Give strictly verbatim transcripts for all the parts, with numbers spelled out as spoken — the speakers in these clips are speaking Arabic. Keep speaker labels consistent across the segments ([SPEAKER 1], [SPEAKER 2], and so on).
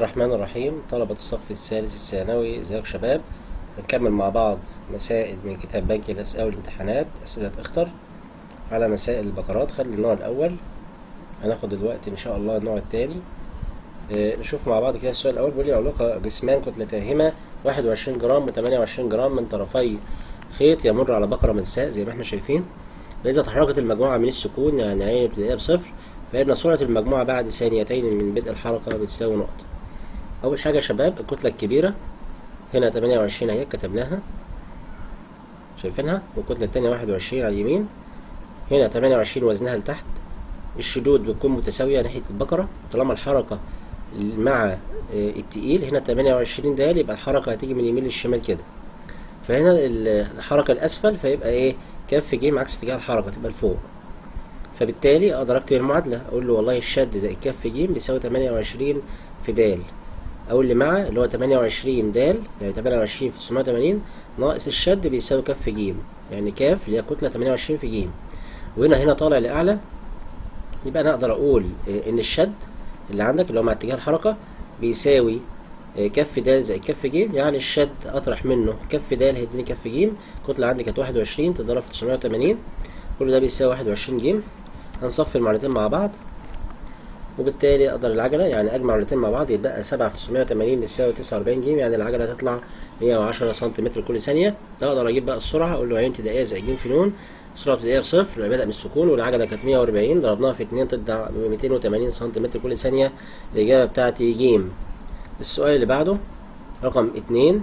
[SPEAKER 1] الرحمن الرحيم. طلبة الصف الثالث الثانوي، ازيكم شباب؟ هنكمل مع بعض مسائل من كتاب بنك الأسئلة والامتحانات، أسئلة اختر على مسائل البقرات. خلي النوع الأول، هناخد دلوقتي إن شاء الله النوع التاني. اه نشوف مع بعض كده. السؤال الأول بيقول لي علق جسمان كتلتاهما واحد وعشرين جرام وثمانية وعشرين جرام من طرفي خيط يمر على بقرة ملساء زي ما احنا شايفين. فإذا تحركت المجموعة من السكون، يعني عين ابتدائية بصفر، فإن سرعة المجموعة بعد ثانيتين من بدء الحركة بتساوي نقطة. أول حاجة يا شباب، الكتلة الكبيرة هنا ثمانية وعشرين اهي كتبناها شايفينها، والكتلة التانية واحد وعشرين على اليمين. هنا ثمانية وعشرين وزنها لتحت. الشدود بتكون متساوية ناحية البقرة طالما الحركة مع التقيل. هنا ثمانية وعشرين ده يبقى الحركة هتيجي من اليمين للشمال كده، فهنا الحركة الأسفل فيبقى إيه؟ كف ج عكس اتجاه الحركة تبقى لفوق. فبالتالي أقدر أكتب المعادلة، أقول له والله الشد زائد كف ج بيساوي ثمانية وعشرين في د، أو اللي مع اللي هو ثمانية وعشرين د يعني ثمانية وعشرين في تسعمائة وثمانين ناقص الشد بيساوي كف ج، يعني كاف اللي هي كتلة ثمانية وعشرين في ج، وهنا هنا طالع لأعلى. يبقى أنا أقدر أقول إن الشد اللي عندك اللي هو مع اتجاه الحركة بيساوي كف د زائد كف ج، يعني الشد أطرح منه كف د هيديني كف ج. الكتلة عندي كانت واحد وعشرين تضرب في تسعمائة وثمانين، كل ده بيساوي واحد وعشرين ج. هنصفي المعادلتين مع بعض، وبالتالي اقدر العجله يعني اجمع الاتنين مع بعض يتبقى سبعة في تسعمائة وثمانين بيساوي تسعة وأربعين ج، يعني العجله هتطلع مئة وعشرة سنتيمتر كل ثانيه. ده اقدر اجيب بقى السرعه، اقول له عين ابتدائيه زائد ج في ن، السرعه ابتدائيه بصفر يبقى بدأ من السكون، والعجله كانت مئة وأربعين ضربناها في اتنين تطلع مئتين وثمانين سنتيمتر كل ثانيه. الاجابه بتاعتي ج. السؤال اللي بعده رقم اتنين.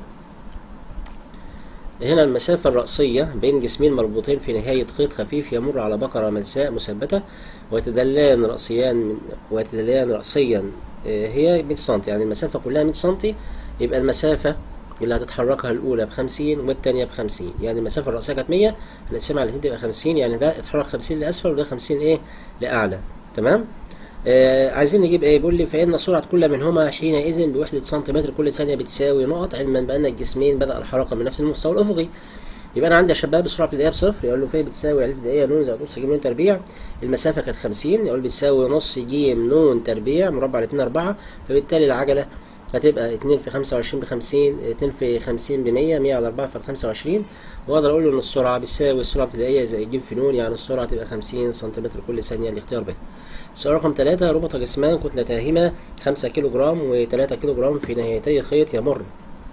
[SPEAKER 1] هنا المسافة الرأسية بين جسمين مربوطين في نهاية خيط خفيف يمر على بقرة ملساء مثبتة، ويتدليان رأسيان ويتدليان رأسيا هي مئة سم، يعني المسافة كلها مئة سم. يبقى المسافة اللي هتتحركها الأولى بخمسين والتانية بخمسين، يعني المسافة الرأسية كانت مية هنقسمها على الاتنين تبقى خمسين، يعني ده اتحرك خمسين لأسفل وده خمسين إيه لأعلى. تمام؟ آه عايزين نجيب ايه؟ بيقول لي فإن سرعة كل منهما حينئذ بوحدة سنتيمتر كل ثانية بتساوي نقط، علما بأن الجسمين بدأ الحركة من نفس المستوى الأفقي. يبقى أنا عندي يا شباب السرعة الابتدائية بصفر، يقول له فين بتساوي على الابتدائية ن زائد نص ج ن تربيع. المسافة كانت خمسين، يقول بتساوي نص ج ن تربيع مربع على اتنين أربعة، فبالتالي العجلة هتبقى اتنين في خمسة وعشرين بخمسين، اتنين في خمسين بمية، مية على أربعة في خمسة وعشرين. وأقدر أقول له إن السرعة بتساوي السرعة الابتدائية زائد ج في ن، يعني السرعة هتبقى خمسين سنتيمتر كل ثانية. الاختيار ب. السؤال رقم ثلاثة. ربط جسمان كتلتاهما خمسة كيلو جرام وثلاثة كيلو جرام في نهايتي خيط يمر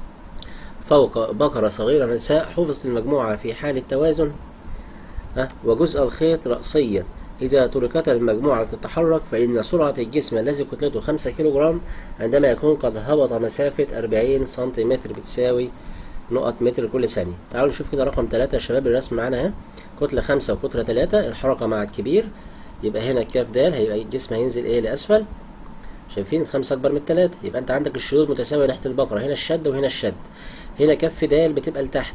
[SPEAKER 1] فوق بقرة صغيرة ملساء. حفظت المجموعة في حالة توازن ها وجزء الخيط رأسيا. إذا تركت المجموعة تتحرك، فإن سرعة الجسم الذي كتلته خمسة كيلو جرام عندما يكون قد هبط مسافة أربعين سنتيمتر بتساوي نقط متر كل ثانية. تعالوا نشوف كده رقم ثلاثة يا شباب. الرسم معانا اهي، كتلة خمسة وكتلة ثلاثة، الحركة مع الكبير. يبقى هنا الكاف د هيبقى الجسم هينزل ايه لأسفل. شايفين الخمسة أكبر من التلاتة، يبقى أنت عندك الشدود متساوية ناحية البقرة، هنا الشد وهنا الشد. هنا كف د بتبقى لتحت،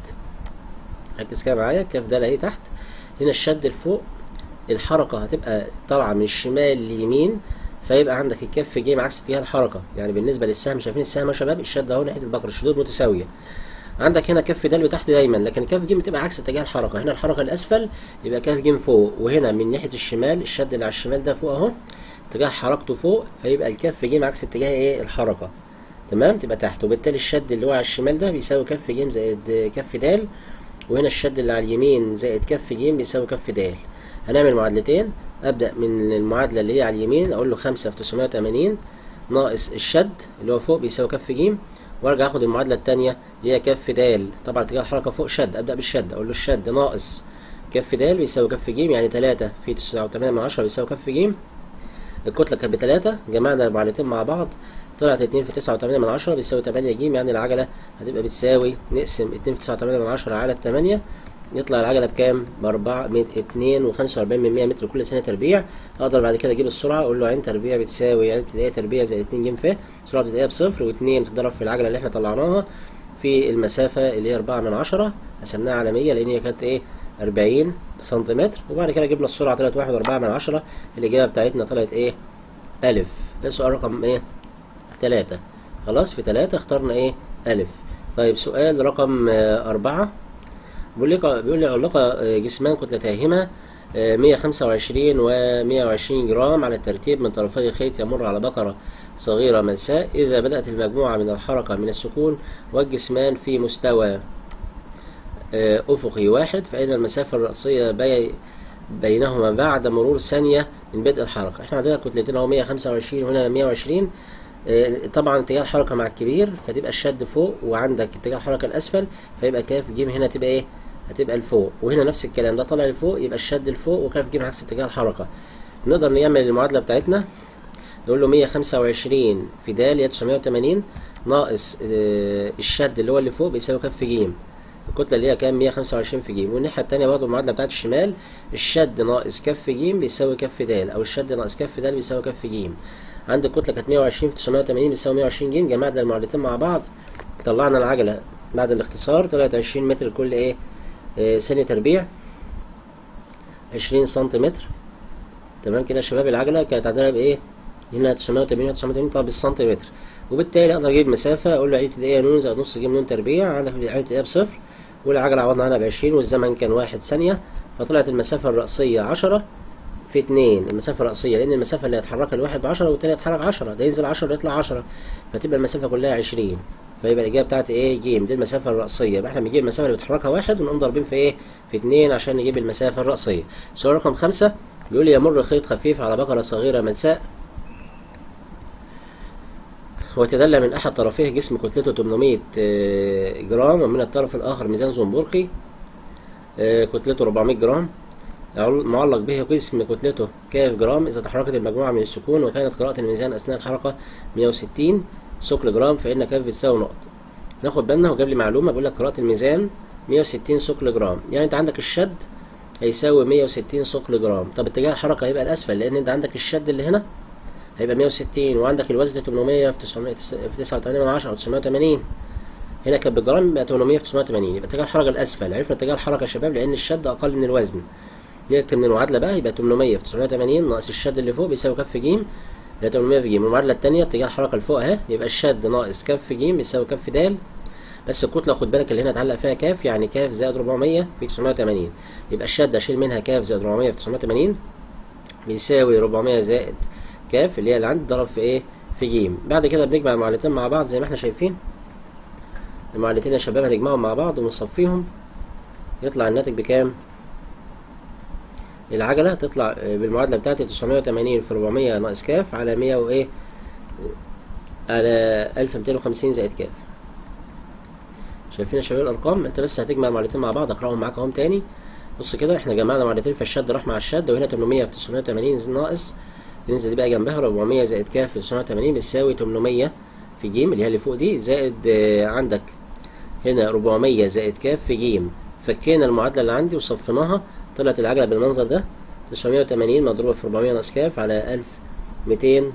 [SPEAKER 1] ركز كده معايا، كف د اهي تحت، هنا الشد لفوق. الحركة هتبقى طالعة من الشمال ليمين، فيبقى عندك الكف ج عكس اتجاه الحركة. يعني بالنسبة للسهم، شايفين السهم يا شباب؟ الشد اهو ناحية البقرة، الشدود متساوية. عندك هنا كف د تحت دايما، لكن كف ج بتبقى عكس اتجاه الحركة. هنا الحركة الأسفل يبقى كف ج فوق، وهنا من ناحية الشمال الشد اللي على الشمال ده فوق اهو، اتجاه حركته فوق، فيبقى الكف ج عكس اتجاه ايه الحركة. تمام؟ تبقى تحت، وبالتالي الشد اللي هو على الشمال ده بيساوي كف ج زائد كف د، وهنا الشد اللي على اليمين زائد كف ج بيساوي كف د. هنعمل معادلتين. ابدا من المعادله اللي هي على اليمين، اقول له خمسة في تسعمائة وثمانين ناقص الشد اللي هو فوق بيساوي كف ج، وارجع اخد المعادله الثانيه اللي هي كف د، طبعا اتجاه الحركه فوق شد، ابدا بالشد، اقول له الشد ناقص كف د بيساوي كف ج، يعني ثلاثة في تسعة وثمانية من عشرة بيساوي كف ج. الكتله كانت بثلاثة، جمعنا المعادلتين مع بعض طلعت اتنين في تسعة وثمانية من عشرة بيساوي ثمانية ج، يعني العجله هتبقى بتساوي، نقسم اتنين في تسعة وثمانية من عشرة على ثمانية، يطلع العجله بكام؟ بأربعة من اتنين وخمسة وأربعين من مية متر كل ثانيه تربيع. اقدر بعد كده اجيب السرعه، اقول له عين تربيع بتساوي عين ابتدائيه تربيع زائد اتنين ج ف، سرعه ابتدائيه بصفر، واثنين تضرب في العجله اللي احنا طلعناها في المسافه اللي هي أربعة من عشرة، قسمناها على مية لان هي كانت ايه؟ أربعين سنتيمتر، وبعد كده جبنا السرعه طلعت واحد وأربعة من عشرة. الاجابه بتاعتنا طلعت ايه؟ الف. ده السؤال رقم ايه؟ ثلاثة. خلاص، في ثلاثة اخترنا ايه؟ الف. طيب سؤال رقم آه أربعة. بيقول لي بيقول لي علق جسمان كتلتاهما مية وخمسة وعشرين ومية وعشرين جرام على الترتيب من طرفي خيط يمر على بقرة صغيرة ملساء. إذا بدأت المجموعة من الحركة من السكون والجسمان في مستوى أفقي واحد، فإن المسافة الرأسية بي بينهما بعد مرور ثانية من بدء الحركة. احنا عندنا كتلتين اهو مية وخمسة وعشرين وهنا مية وعشرين. طبعا اتجاه الحركة مع الكبير فتبقى الشد فوق، وعندك اتجاه الحركة الأسفل فيبقى كاف جيم هنا تبقى ايه؟ هتبقى لفوق، وهنا نفس الكلام، ده طالع لفوق يبقى الشد لفوق وكاف جيم عكس اتجاه الحركة. نقدر نعمل المعادلة بتاعتنا، نقول له مية وخمسة وعشرين في د اللي هي تسعمية وتمانين ناقص اه الشد اللي هو اللي فوق بيساوي كاف جيم. الكتلة اللي هي كام؟ مية وخمسة وعشرين في جيم. والناحية التانية برضه المعادلة بتاعت الشمال، الشد ناقص كف جيم بيساوي كف د، أو الشد ناقص كف د بيساوي كف جيم. عند الكتلة كانت مية وعشرين في تسعمية وتمانين بيساوي مية وعشرين جيم. جمعنا المعادلتين مع بعض، طلعنا العجلة بعد الاختصار طلعت عشرين متر كل ايه؟ اه ثانية تربيع، عشرين سنتيمتر. تمام كده يا شباب. العجلة كانت عندنا بايه؟ هنا تسعمية وتمانين وتسعمية وتمانين طبعا بالسنتيمتر، وبالتالي اقدر اجيب مسافة اقول له عيد ابتدائية نون زائد نص جيم نون تربيع. عندك عيد ابتدائية بصفر، والعجلة عوضنا عنها بعشرين، والزمن كان واحد ثانية، فطلعت المسافة الرأسية عشرة في اتنين. المسافة الرأسية لأن المسافة اللي هتحركها الواحد بعشرة والتاني هتحرك عشرة، ده ينزل عشرة يطلع عشرة، فتبقى المسافة كلها عشرين، فيبقى الإجابة بتاعتي إيه؟ جيم. دي المسافة الرأسية. يبقى إحنا بنجيب المسافة اللي بتحركها واحد ونقوم ضاربين في إيه؟ في اتنين عشان نجيب المسافة الرأسية. سؤال رقم خمسة بيقول لي يمر خيط خفيف على بقرة صغيرة ملساء، ويتدلى من أحد طرفيه جسم كتلته تمنمية جرام، ومن الطرف الآخر ميزان زنبرقي كتلته أربعمية جرام، معلق به جسم كتلته كاف جرام. إذا تحركت المجموعة من السكون وكانت قراءة الميزان أثناء الحركة مية وستين ثقل جرام، فإن كاف بتساوي نقط. ناخد بالنا، وجاب لي معلومة بيقول لك قراءة الميزان مية وستين ثقل جرام، يعني أنت عندك الشد هيساوي مية وستين ثقل جرام. طب اتجاه الحركة هيبقى الأسفل، لأن أنت عندك الشد اللي هنا هيبقى مية وستين، وعندك الوزن تمنمية في تسعة وتمانين من عشرة أو تسعمية وتمانين، هنا كانت بالجرام يبقى تمنمية في تسعمية وتمانين، يبقى اتجاه الحركة الأسفل. عرفنا اتجاه الحركة يا شباب لأن الشد أقل من الوزن. نكتب من المعادلة بقى، يبقى تمنمية في تسعمية وتمانين ناقص الشد اللي فوق بيساوي كف جيم، يبقى تمنمية في جيم. المعادلة التانية اتجاه الحركة لفوق أهي، يبقى الشد ناقص كف جيم بيساوي كف د، بس الكتلة خد بالك اللي هنا اتعلق فيها كاف، يعني كاف زائد أربعمية في تسعمية وتمانين، يبقى الشد أشيل منها كاف زائد أربعمية في تسعمية وتمانين بيساوي أربعمية زائد كاف اللي هي اللي عندي ضرب في ايه؟ في جيم. بعد كده بنجمع المعادلتين مع بعض زي ما احنا شايفين. المعادلتين يا شباب هنجمعهم مع بعض ونصفيهم، يطلع الناتج بكام؟ العجلة تطلع بالمعادلة بتاعتي تسعمية وتمانين في أربعمية ناقص كاف على مية وايه؟ على ألف ومتين وخمسين زائد كاف. شايفين يا شباب الأرقام؟ انت بس هتجمع المعادلتين مع بعض، اقراهم معاك اهم تاني. بص كده احنا جمعنا معادلتين، فالشد راح مع الشد، وهنا تمنمية في تسعمية وتمانين ناقص ننزل دي بقى جنبها أربعمية زائد كاف في تسعمية وتمانين بتساوي تمنمية في جيم اللي هي اللي فوق دي، زائد آه عندك هنا أربعمية زائد كاف في جيم. فكينا المعادلة اللي عندي وصفيناها، طلعت العجلة بالمنظر ده تسعمية وتمانين مضروبة في أربعمية ناقص كاف على ألف ومتين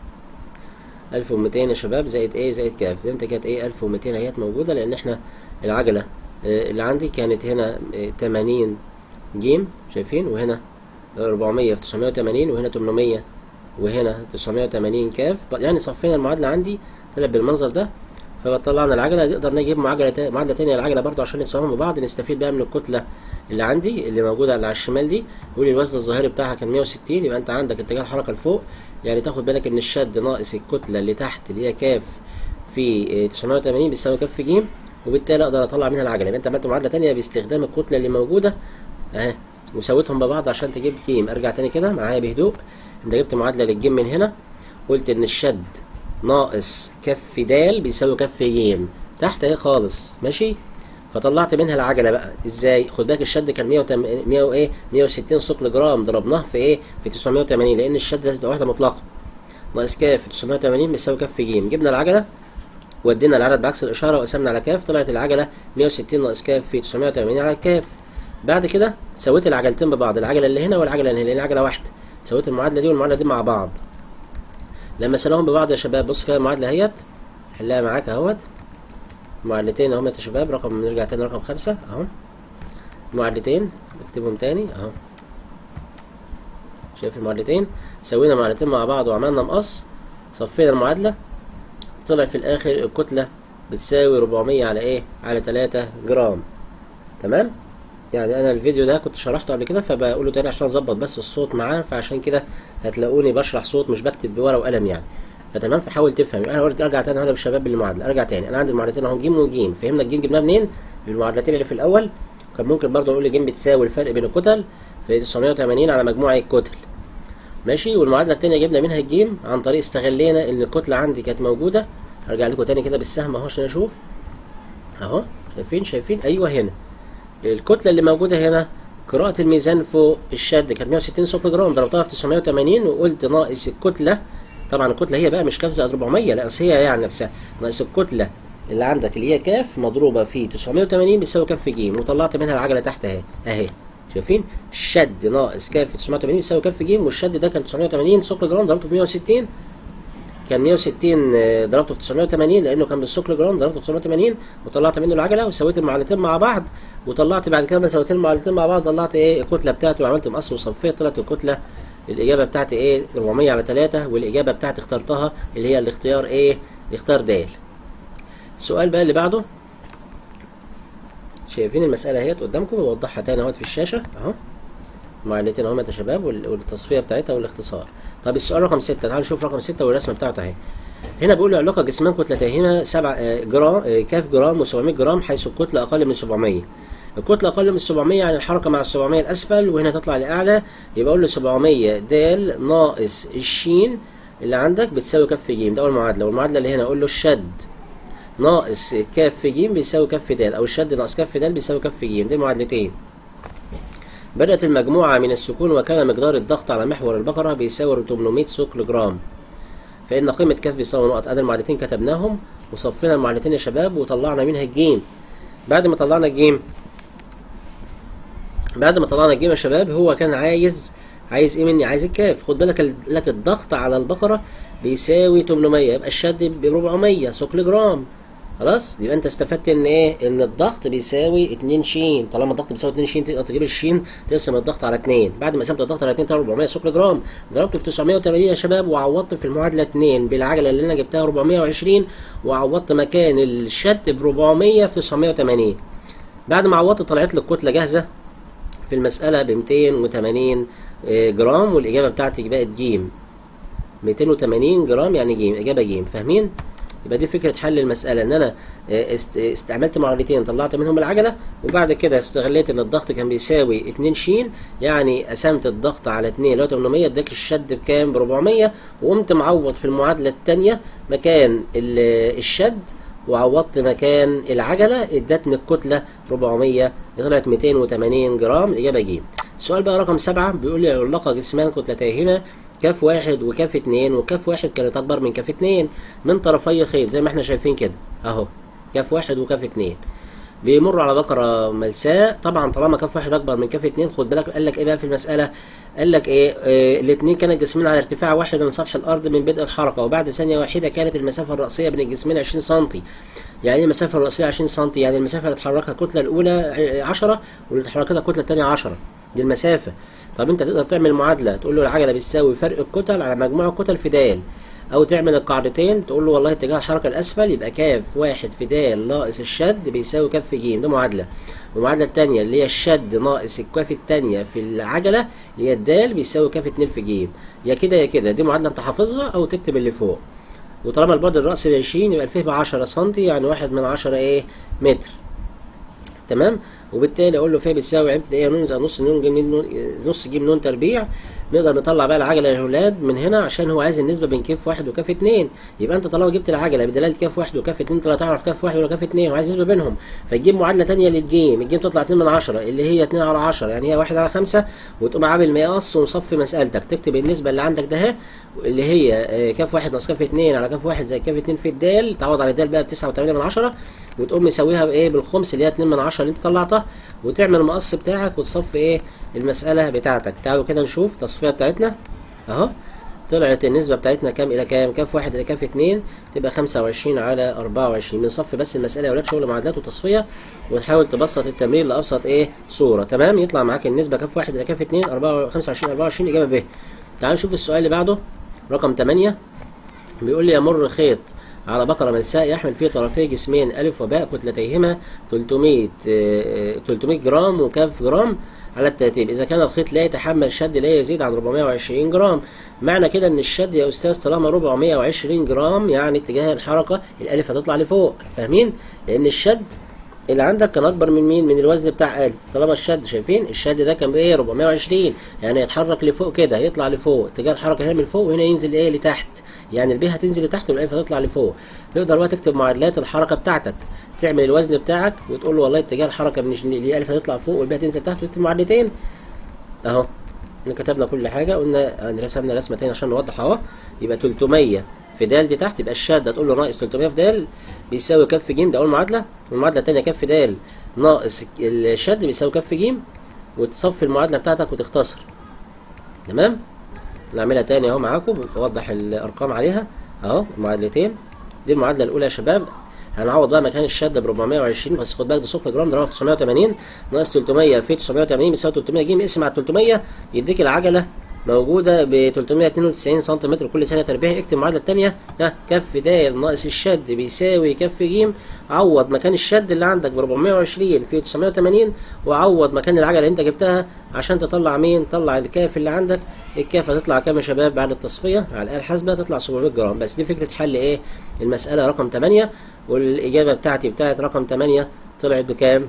[SPEAKER 1] ألف ومتين يا شباب زائد ايه؟ زائد كاف. انت كانت ايه؟ ألف ومتين اهيت موجودة، لأن احنا العجلة آه اللي عندي كانت هنا آه تمانين جيم، شايفين؟ وهنا أربعمية في تسعمية وتمانين، وهنا تمنمية، وهنا تسعمية وتمانين كاف، يعني صفينا المعادلة عندي طلعت بالمنظر ده. فطلعنا العجلة. نقدر نجيب معادلة معادلة تانية العجلة برضو عشان نساويهم ببعض، نستفيد بقى من الكتلة اللي عندي اللي موجودة على الشمال دي. يقول لي الوزن الظاهري بتاعها كان مية وستين، يبقى انت عندك اتجاه الحركة لفوق، يعني تاخد بالك ان الشد ناقص الكتلة اللي تحت اللي هي كاف في تسعمية وتمانين بيساوي كاف جيم، وبالتالي اقدر اطلع منها العجلة. يبقى انت عملت معادلة تانية باستخدام الكتلة اللي موجودة اهي وسويتهم ببعض عشان تجيب جيم. ارجع تاني كده معايا بهدوء. انت جبت معادلة للجيم من هنا، قلت ان الشد ناقص كف د بيساوي كف جيم تحت اهي خالص، ماشي؟ فطلعت منها العجلة بقى ازاي؟ خد بالك الشد كان مية وايه؟ مية وستين ثقل جرام، ضربناه في ايه؟ في تسعمية وتمانين، لان الشد لازم تبقى واحدة مطلقة. ناقص كاف في تسعمية وتمانين بيساوي كف جيم. جبنا العجلة ودينا العدد بعكس الاشارة وقسمنا على كاف، طلعت العجلة مية وستين ناقص كاف في تسعمية وتمانين على كاف. بعد كده سويت العجلتين ببعض، العجلة اللي هنا والعجلة اللي هنا، لان عجلة واحدة. سويت المعادلة دي والمعادلة دي مع بعض. لما سويناهم ببعض يا شباب بص كده المعادلة اهيت، حلها معاك اهوت. معادلتين اهم يا شباب، رقم نرجع تاني رقم خمسة اهو. معادلتين نكتبهم تاني اهو. شايف المعادلتين؟ سوينا معادلتين مع بعض وعملنا مقص، صفينا المعادلة، طلع في الاخر الكتلة بتساوي أربعمية على ايه؟ على تلاتة جرام. تمام؟ يعني انا الفيديو ده كنت شرحته قبل كده فبقوله تاني عشان اظبط بس الصوت معاه، فعشان كده هتلاقوني بشرح صوت مش بكتب بورقه وقلم يعني. فتمام، فحاول تفهم. انا قلت ارجع تاني هذا بالشباب بالمعادله، ارجع تاني. انا عندي المعادلتين اهو، ج وج. فهمنا الج جبناها منين؟ المعادلتين اللي في الاول. كان ممكن برضه نقول ج بتساوي الفرق بين الكتل في تسعمية وتمانين على مجموع الكتل. ماشي. والمعادله الثانيه جبنا منها الج عن طريق استغلينا ان الكتله عندي كانت موجوده. هرجع لكم تاني كده بالسهم اهو عشان اشوف اهو. شايفين شايفين ايوه هنا الكتله اللي موجوده هنا. قراءه الميزان فوق الشد كانت مية وستين ثقل جرام، ضربتها في تسعمية وتمانين وقلت ناقص الكتله. طبعا الكتله هي بقى مش كاف زائد أربعمية، لا اصل هي يعني نفسها ناقص الكتله اللي عندك اللي هي كاف مضروبه في تسعمية وتمانين بتساوي كاف في ج، وطلعت منها العجله تحت اهي اهي. شايفين الشد ناقص كاف في تسعمية وتمانين بيساوي كاف في ج، والشد ده كان تسعمية وتمانين ثقل جرام ضربته في مية وستين. كان مية وستين ضربته في تسعمية وتمانين لانه كان بالثقل جرام، ضربته في تسعمية وتمانين وطلعت منه العجله وسويت المعادلتين مع بعض. وطلعت بعد كده لما سويت المعادلتين مع بعض طلعت ايه الكتله بتاعته، وعملت مقص وصفيت طلعت الكتله الاجابه بتاعتي ايه أربعمية على تلاتة، والاجابه بتاعتي اخترتها اللي هي الاختيار ايه الاختيار د. السؤال بقى اللي بعده. شايفين المساله اهيت قدامكم، بوضحها تاني اهوت في الشاشه اهو. المعادلتين اهما يا شباب والتصفيه بتاعتها والاختصار. طب السؤال رقم ستة، تعالوا نشوف رقم ستة والرسمه بتاعته اهي. هنا بيقول لي علاقه جسمان كتلتيهما سبعة جرام كاف جرام وسبعمية جرام حيث الكتله اقل من سبعمية. الكتله اقل من سبعمية يعني الحركه مع سبعمية الاسفل وهنا تطلع لاعلى، يبقى اقول له سبعمية د ناقص الشين اللي عندك بتساوي كاف في ج. ده اول معادله. والمعادله اللي هنا اقول له الشد ناقص كاف في ج بيساوي كاف في د، او الشد ناقص كاف في د بيساوي كاف في ج. دي معادلتين. بدأت المجموعة من السكون وكان مقدار الضغط على محور البقرة بيساوي تمنمية ثقل جرام، فإن قيمة كاف بيساوي نقط. أدي المعادلتين كتبناهم وصفينا المعادلتين يا شباب وطلعنا منها الجيم. بعد ما طلعنا الجيم بعد ما طلعنا الجيم يا شباب هو كان عايز عايز ايه مني؟ عايز الكاف. خد بالك لك الضغط على البقرة بيساوي تمنمية، يبقى الشد ب أربعمية ثقل جرام. خلاص، يبقى انت استفدت ان ايه؟ ان الضغط بيساوي اتنين شين. طالما الضغط بيساوي اتنين شين تقدر تجيب الشين تقسم الضغط على اتنين. بعد ما قسمت الضغط على اتنين طلع أربعمية ثقل جرام، ضربته في تسعمية وتمانين يا شباب وعوضت في المعادله اتنين بالعجله اللي انا جبتها أربعمية وعشرين، وعوضت مكان الشد ب أربعمية في تسعمية وتمانين. بعد ما عوضت طلعت لي الكتله جاهزه في المساله ب ميتين وتمانين جرام، والاجابه بتاعتي بقت ج. ميتين وتمانين جرام يعني ج، اجابه ج. فاهمين؟ يبقى دي فكره حل المساله، ان انا استعملت معادلتين طلعت منهم العجله، وبعد كده استغليت ان الضغط كان بيساوي اتنين شين، يعني قسمت الضغط على اتنين اللي هو تمنمية اداك الشد بكام؟ ب أربعمية، وقمت معوض في المعادله الثانيه مكان الشد وعوضت مكان العجله ادتني الكتله أربعمية، طلعت ميتين وتمانين جرام. الاجابه ج. السؤال بقى رقم سبعة بيقول لي علاقه جسمان كتلتيهما كاف واحد وكاف اتنين، وكاف واحد كانت اكبر من كاف اتنين من طرفي خيط زي ما احنا شايفين كده اهو. كاف واحد وكاف اتنين بيمر على بقرة ملساء. طبعا طالما كاف واحد اكبر من كاف اتنين خد بالك قال لك ايه بقى في المسألة؟ قال لك ايه؟ اه الاتنين كانت جسمين على ارتفاع واحد من سطح الارض من بدء الحركة، وبعد ثانية واحدة كانت المسافة الرأسية بين الجسمين عشرين سنتي. يعني ايه المسافة الرأسية عشرين سنتي؟ يعني المسافة اللي اتحركها الكتلة الأولى عشرة واللي اتحركتها الكتلة الثانية عشرة، دي المسافة. طب انت تقدر تعمل معادله تقول له العجله بتساوي فرق الكتل على مجموع الكتل في د، او تعمل القاعدتين تقول له والله اتجاه الحركه الاسفل يبقى كاف واحد في د ناقص الشد بيساوي كاف في ج. ده معادله. والمعادله الثانيه اللي هي الشد ناقص الكاف الثانيه في العجله اللي هي الد بيساوي كاف اتنين في ج. يا كده يا كده، دي معادله انت حافظها او تكتب اللي فوق. وطالما البعد الرأسي ب عشرين يبقى الفيه ب عشرة سنتي، يعني واحد من عشرة ايه متر. تمام. وبالتالي اقول له فيه بتساوي عملت ايه؟ نون زائد نص نون جيم نص جيم نون تربيع. نقدر نطلع بقى العجله يا اولاد من هنا عشان هو عايز النسبه بين كاف واحد وكاف اتنين. يبقى انت طالما جبت العجله بدلاله كاف واحد وكاف اتنين طلع تعرف كاف واحد ولا كاف اتنين وعايز نسبه بينهم، فتجيب معادله ثانيه للجيم. الجيم تطلع اتنين من عشرة اللي هي اتنين على عشرة يعني هي واحد على خمسة، وتقوم عامل مقص ومصفي مسالتك تكتب النسبه اللي عندك ده اهي اللي هي كاف واحد ناقص كاف اتنين على كاف واحد زي كاف اتنين في الدال، تعوض على الدال بقى ب تسعة وتمانية من عشرة، وتقوم مساويها بايه؟ بالخمس اللي هي اتنين من عشرة اللي انت طلعتها، وتعمل المقص بتاعك وتصفي ايه؟ المساله بتاعتك. تعالوا كده نشوف التصفيه بتاعتنا اهو. طلعت النسبه بتاعتنا كام الى كام؟ كاف واحد الى كاف اتنين تبقى خمسة وعشرين على أربعة وعشرين. بنصفي بس المساله يا ولاد، شغل معادلات وتصفيه، وتحاول تبسط التمرين لابسط ايه؟ صوره. تمام. يطلع معاك النسبه كاف واحد الى كاف اتنين خمسة وعشرين أربعة وعشرين اجابه ب. تعالوا نشوف السؤال اللي بعده رقم تمانية. بيقول لي يمر خيط على بقرة ملساء يحمل في طرفي جسمين ألف وباء كتلتيهما ثلاثمائة ثلاثمائة جرام وكاف جرام على الترتيب، إذا كان الخيط لا يتحمل شد لا يزيد عن أربعمائة وعشرين جرام. معنى كده إن الشد يا أستاذ طالما أربعمائة وعشرين جرام يعني اتجاه الحركة الألف هتطلع لفوق، فاهمين؟ لأن الشد اللي عندك كان اكبر من مين؟ من الوزن بتاع ألف. طالما الشد شايفين الشد ده كان بايه؟ أربعمائة وعشرين، يعني يتحرك لفوق كده، يطلع لفوق، اتجاه الحركه هنا من فوق وهنا ينزل ايه؟ لتحت، يعني البي هتنزل لتحت والالف هتطلع لفوق. تقدر بقى تكتب معادلات الحركه بتاعتك، تعمل الوزن بتاعك وتقول له والله اتجاه الحركه من الالف هتطلع فوق والبي هتنزل تحت، وتكتب معادلتين اهو. كتبنا كل حاجه، قلنا رسمنا رسمه تاني عشان نوضح اهو. يبقى ثلاثمائة في د دي تحت، يبقى الشد هتقول له ناقص ثلاثمائة في د بيساوي كف ج، ده اول معادله. والمعادله الثانيه كف د ناقص الشد بيساوي كف ج، وتصفي المعادله بتاعتك وتختصر. تمام؟ نعملها تاني اهو معاكم، اوضح الارقام عليها اهو. المعادلتين دي المعادله الاولى يا شباب، هنعوض بقى مكان الشد ب أربعمائة وعشرين، بس خد بالك ده ثقل جرام ضربها في تسعمائة وثمانين ناقص ثلاثمائة في تسعمائة وثمانين بيساوي ثلاثمائة ج، اقسم على ثلاثمائة يديك العجله موجوده ب ثلاثمائة واثنين وتسعين سنتيمتر كل ثانيه تربيع. اكتب المعادله الثانيه، ها كف د ناقص الشد بيساوي كف ج، عوض مكان الشد اللي عندك ب أربعمائة وعشرين في تسعمائة وثمانين، وعوض مكان العجله اللي انت جبتها عشان تطلع مين؟ طلع الكاف اللي عندك. الكاف هتطلع كام يا شباب بعد التصفيه على الاله الحاسبه؟ تطلع سبعمائة جرام. بس دي فكره حل ايه؟ المساله رقم ثمانية، والاجابه بتاعتي بتاعت رقم ثمانية طلعت بكام؟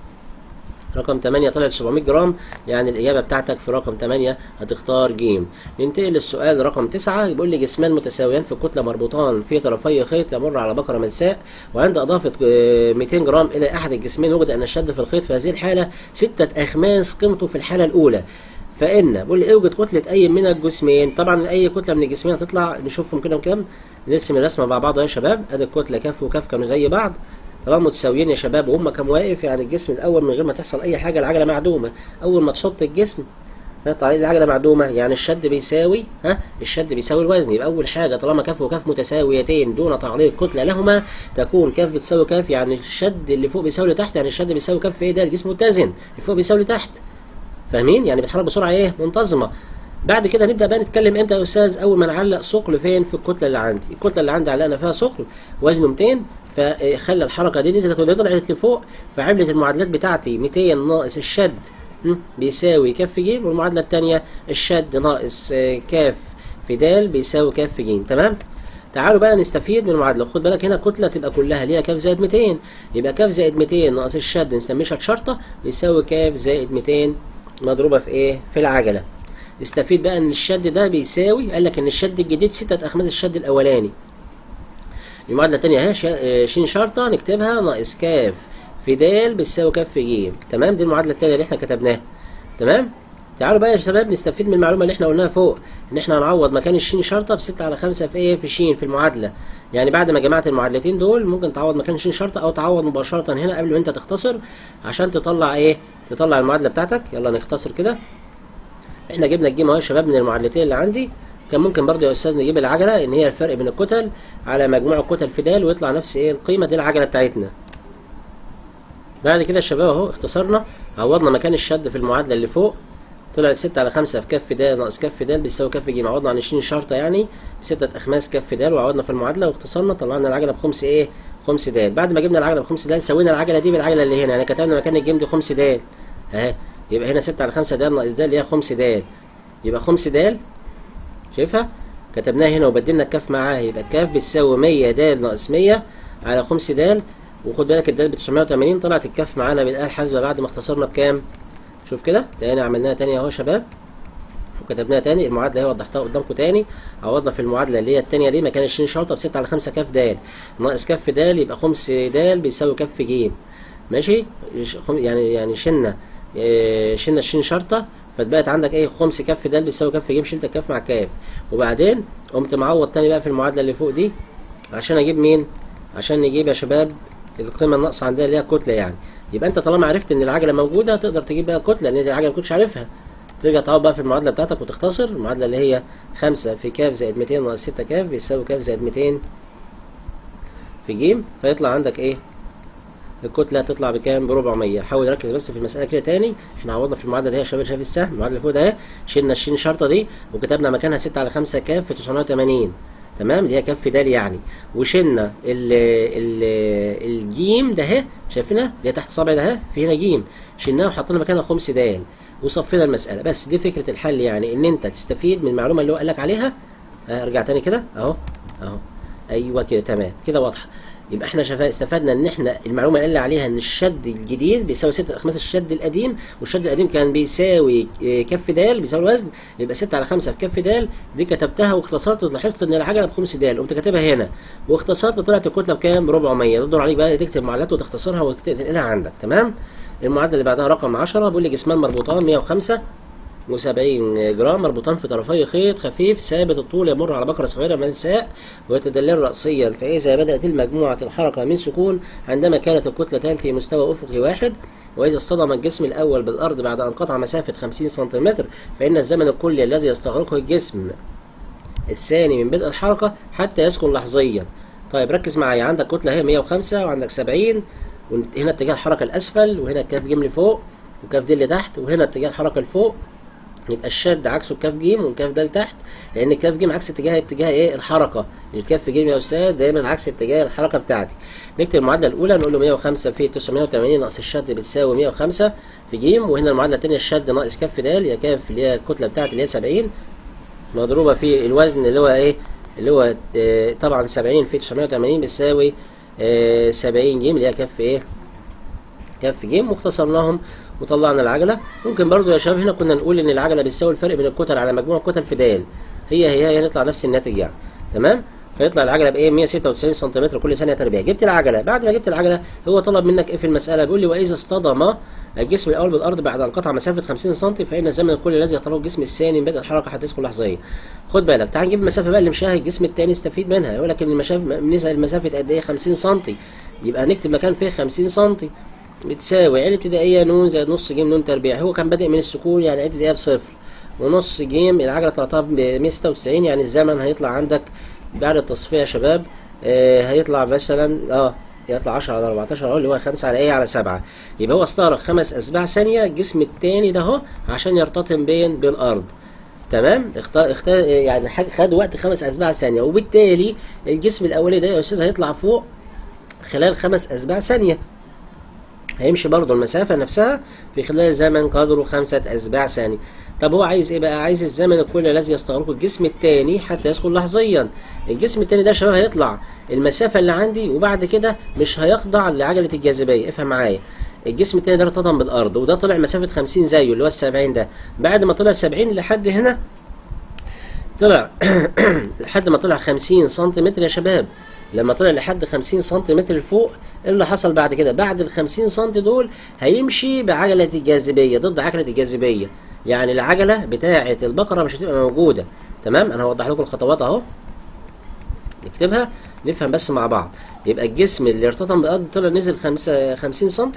[SPEAKER 1] رقم ثمانية طلعت سبعمائة جرام، يعني الإجابة بتاعتك في رقم ثمانية هتختار ج. ننتقل للسؤال رقم تسعة، يقول لي جسمان متساويان في الكتلة مربوطان في طرفي خيط يمر على بقرة ملساء، وعند إضافة مئتين جرام إلى أحد الجسمين وجد أن الشد في الخيط في هذه الحالة ستة أخماس قيمته في الحالة الأولى، فإن بقول لي اوجد كتلة أي من الجسمين. طبعا أي كتلة من الجسمين هتطلع، نشوفهم كده بكام، نرسم الرسمة مع بعض يا شباب. أدي الكتلة كف وكف كانوا زي بعض، طالما متساويين يا شباب وهم كام واقف، يعني الجسم الاول من غير ما تحصل اي حاجه العجله معدومه. اول ما تحط الجسم هيطلع العجله معدومه، يعني الشد بيساوي ها الشد بيساوي الوزن. يبقى اول حاجه طالما كف وكف متساويتين دون تعليق كتله لهما تكون كف بتساوي كف، يعني الشد اللي فوق بيساوي لتحت، يعني الشد بيساوي كف ايه؟ ده الجسم متزن، اللي فوق بيساوي لتحت، فاهمين؟ يعني بيتحرك بسرعه ايه؟ منتظمه. بعد كده نبدا بقى نتكلم امتى يا استاذ؟ اول ما نعلق ثقل فين؟ في الكتله اللي عندي. الكتله اللي عندي علقنا فيها ثقل وزنه مئتين، فخلى الحركه دي نزلت ولا طلعت لفوق، فعملت المعادلات بتاعتي مئتين ناقص الشد بيساوي كف ج، والمعادله الثانيه الشد ناقص كاف في د بيساوي كف ج. تمام؟ تعالوا بقى نستفيد من المعادله. خد بالك هنا الكتله تبقى كلها ليها كاف زائد مئتين، يبقى كاف زائد مئتين ناقص الشد نسميه شرطه بيساوي كاف زائد مئتين مضروبه في ايه؟ في العجله. استفيد بقى ان الشد ده بيساوي، قال لك ان الشد الجديد ستة اخماس الشد الاولاني. المعادله الثانيه اهي ش شرطه نكتبها ناقص كاف في د بتساوي كاف في ج. تمام؟ دي المعادله الثانيه اللي احنا كتبناها. تمام؟ تعالوا بقى يا شباب نستفيد من المعلومه اللي احنا قلناها فوق، ان احنا هنعوض مكان الشين شرطه ب ستة على خمسة في ايه؟ في ش في المعادله. يعني بعد ما جمعت المعادلتين دول ممكن تعوض مكان الشين شرطه او تعوض مباشره هنا قبل ما انت تختصر عشان تطلع ايه؟ تطلع المعادله بتاعتك. يلا نختصر كده. احنا جبنا الجيم اهو يا شباب من المعادلتين اللي عندي. كان ممكن برضه يا استاذ نجيب العجله ان هي الفرق بين الكتل على مجموع الكتل في د ويطلع نفس ايه القيمه دي العجله بتاعتنا. بعد كده يا شباب اهو اختصرنا، عوضنا مكان الشد في المعادله اللي فوق طلعت ستة على خمسة في كف د ناقص كف د بيساوي كف ج، عوضنا عن عشرين شرطه يعني بستة اخماس كف د، وعوضنا في المعادله واختصرنا طلعنا العجله بخمس ايه؟ خمس د. بعد ما جبنا العجله بخمس د سوينا العجله دي بالعجله اللي هنا، يعني كتبنا مكان الجيم دي خمس د اهي، يبقى هنا ستة على خمسة د ناقص د اللي هي خمس د، يبقى خمس د شايفها؟ كتبناها هنا وبدلنا الكاف معاها، يبقى الكاف بتساوي مية د ناقص مية على خمس د. وخد بالك الد ب تسعمائة وثمانين، طلعت الكاف معانا بالاله الحاسبه بعد ما اختصرنا بكام؟ شوف كده تاني عملناها تاني اهو يا شباب وكتبناها تاني. المعادله اهي وضحتها قدامكم تاني. عوضنا في المعادله اللي هي التانيه دي مكان الشين شرطه ب ستة على خمسة كاف د ناقص كف د، يبقى خمس د بيساوي كف ج. ماشي؟ يعني يعني شلنا شلنا الشين شرطه فاتبقت عندك ايه؟ خمس كف د بيساوي كف ج، شلت الكاف مع الكاف، وبعدين قمت معوض تاني بقى في المعادله اللي فوق دي عشان اجيب مين؟ عشان نجيب يا شباب القيمه الناقصه عندنا اللي هي الكتله يعني. يبقى انت طالما عرفت ان العجله موجوده تقدر تجيب بقى الكتله، لان العجله ما كنتش عارفها. ترجع تعوض بقى في المعادله بتاعتك وتختصر. المعادله اللي هي خمسة في كاف زائد مئتين ناقص ستة كاف بيساوي كاف زائد مئتين في ج، فيطلع عندك ايه؟ الكتله هتطلع بكام؟ ب أربعمية. حاول ركز بس في المساله كده تاني. احنا عوضنا في المعادله دي يا شباب، شايف السهم؟ المعادله اللي فوق ده اهي شلنا الشين شرطه دي وكتبنا مكانها ستة على خمسة كاف في تسعمائة وثمانين. تمام، اللي هي كف د يعني. وشلنا ال ال الجيم ده اهي، شايفينها اللي هي تحت صابع ده اهي، في هنا جيم شلناها وحطينا مكانها خمس د وصفينا المساله. بس دي فكره الحل، يعني ان انت تستفيد من المعلومه اللي هو قال لك عليها. ارجع تاني كده اهو اهو، ايوه كده تمام كده واضحه. يبقى احنا استفدنا ان احنا المعلومه اللي قال لي عليها ان الشد الجديد بيساوي ستة على خمسة الشد القديم، والشد القديم كان بيساوي كف د بيساوي الوزن، يبقى ستة على خمسة في كف د. دي كتبتها واختصرت، لاحظت ان العجله بخمس د، قمت كاتبها هنا واختصرت، طلعت الكتله بكام؟ ربعمية. تدور عليك بقى تكتب معادلات وتختصرها وتنقلها عندك. تمام. المعادله اللي بعدها رقم عشرة، بيقول لي جسمان مربوطان مية وخمسة وسبعين جرام مربوطان في طرفي خيط خفيف ثابت الطول يمر على بكرة صغيرة من الساق ويتدلل رأسيا، فإذا بدأت المجموعة الحركة من سكون عندما كانت الكتلتان في مستوى أفقي واحد، وإذا اصطدم الجسم الأول بالأرض بعد أن قطع مسافة خمسين سنتيمتر، فإن الزمن الكلي الذي يستغرقه الجسم الثاني من بدء الحركة حتى يسكن لحظيا. طيب ركز معايا، عندك كتلة هي مية وخمسة وعندك سبعين، وهنا اتجاه الحركة الأسفل، وهنا الكاف ج لفوق وكاف د لتحت، وهنا اتجاه الحركة لفوق. يبقى الشد عكسه الكاف ج والكاف د لتحت، لان الكاف ج عكس اتجاه اتجاه ايه؟ الحركه. الكاف ج يا استاذ دايما عكس اتجاه الحركه بتاعتي. نكتب المعادله الاولى، نقول له مية وخمسة في تسعمية وتمانين ناقص الشد بتساوي مية وخمسة في ج، وهنا المعادله الثانيه الشد ناقص كف د، يا كاف اللي هي الكتله بتاعتي اللي هي سبعين مضروبه في الوزن اللي هو ايه؟ اللي هو اه طبعا سبعين في تسعمية وتمانين بتساوي اه سبعين ج اللي هي كف ايه؟ كف ج. واختصرناهم وطلعنا العجله. ممكن برضو يا شباب هنا كنا نقول ان العجله بتساوي الفرق بين الكتل على مجموع الكتل في د، هي هي هي نطلع نفس الناتج يعني. تمام. فيطلع العجله بايه؟ مية وستة وتسعين سنتيمتر كل ثانيه تربيع. جبت العجله. بعد ما جبت العجله هو طلب منك ايه في المساله؟ بيقول لي واذا اصطدم الجسم الاول بالارض بعد ان قطع مسافه خمسين سم، فان الزمن الكلي الذي يختاره الجسم الثاني من بدء الحركه حتى يسكن لحظيا. خد بالك، تعال نجيب المسافه بقى اللي مشاها الجسم الثاني يستفيد منها. يقول لك ان المسافه نسال المسافه قد ايه؟ خمسين سم، يبقى هنكتب مكان فيه خمسين سم بتساوي عين ابتدائيه ن زائد نص ج ن تربيع. هو كان بادئ من السكون يعني عين ابتدائيه بصفر ونص ج، العجله طلعتها ب مية وستة وتسعين، يعني الزمن هيطلع عندك بعد التصفيه يا شباب آه هيطلع مثلا اه يطلع عشرة على أربعتاشر اهو، اللي هو خمسة على ايه؟ على سبعة. يبقى هو استغرق خمس اسباع ثانيه الجسم الثاني ده اهو عشان يرتطم بين بالارض. تمام. اختار اختار يعني خد وقت خمس اسباع ثانيه، وبالتالي الجسم الاولي ده يا استاذ هيطلع فوق خلال خمس اسباع ثانيه. هيمشي برضه المسافة نفسها في خلال زمن قدره خمسة أسباع ثانية. طب هو عايز إيه بقى؟ عايز الزمن الكلي الذي يستغرقه الجسم الثاني حتى يسكن لحظيا. الجسم الثاني ده يا شباب هيطلع المسافة اللي عندي، وبعد كده مش هيخضع لعجلة الجاذبية. افهم معايا، الجسم الثاني ده ارتطم بالأرض وده طلع مسافة خمسين زيه اللي هو السبعين ده. بعد ما طلع سبعين لحد هنا طلع لحد ما طلع خمسين سنتيمتر يا شباب. لما طلع لحد خمسين سنتيمتر لفوق، ايه اللي حصل بعد كده؟ بعد ال خمسين سم دول هيمشي بعجله الجاذبيه ضد عجله الجاذبيه، يعني العجله بتاعه البقره مش هتبقى موجوده. تمام. انا هوضح لكم الخطوات اهو، نكتبها نفهم بس مع بعض. يبقى الجسم اللي ارتطم بالارض طلع نزل خمسين سم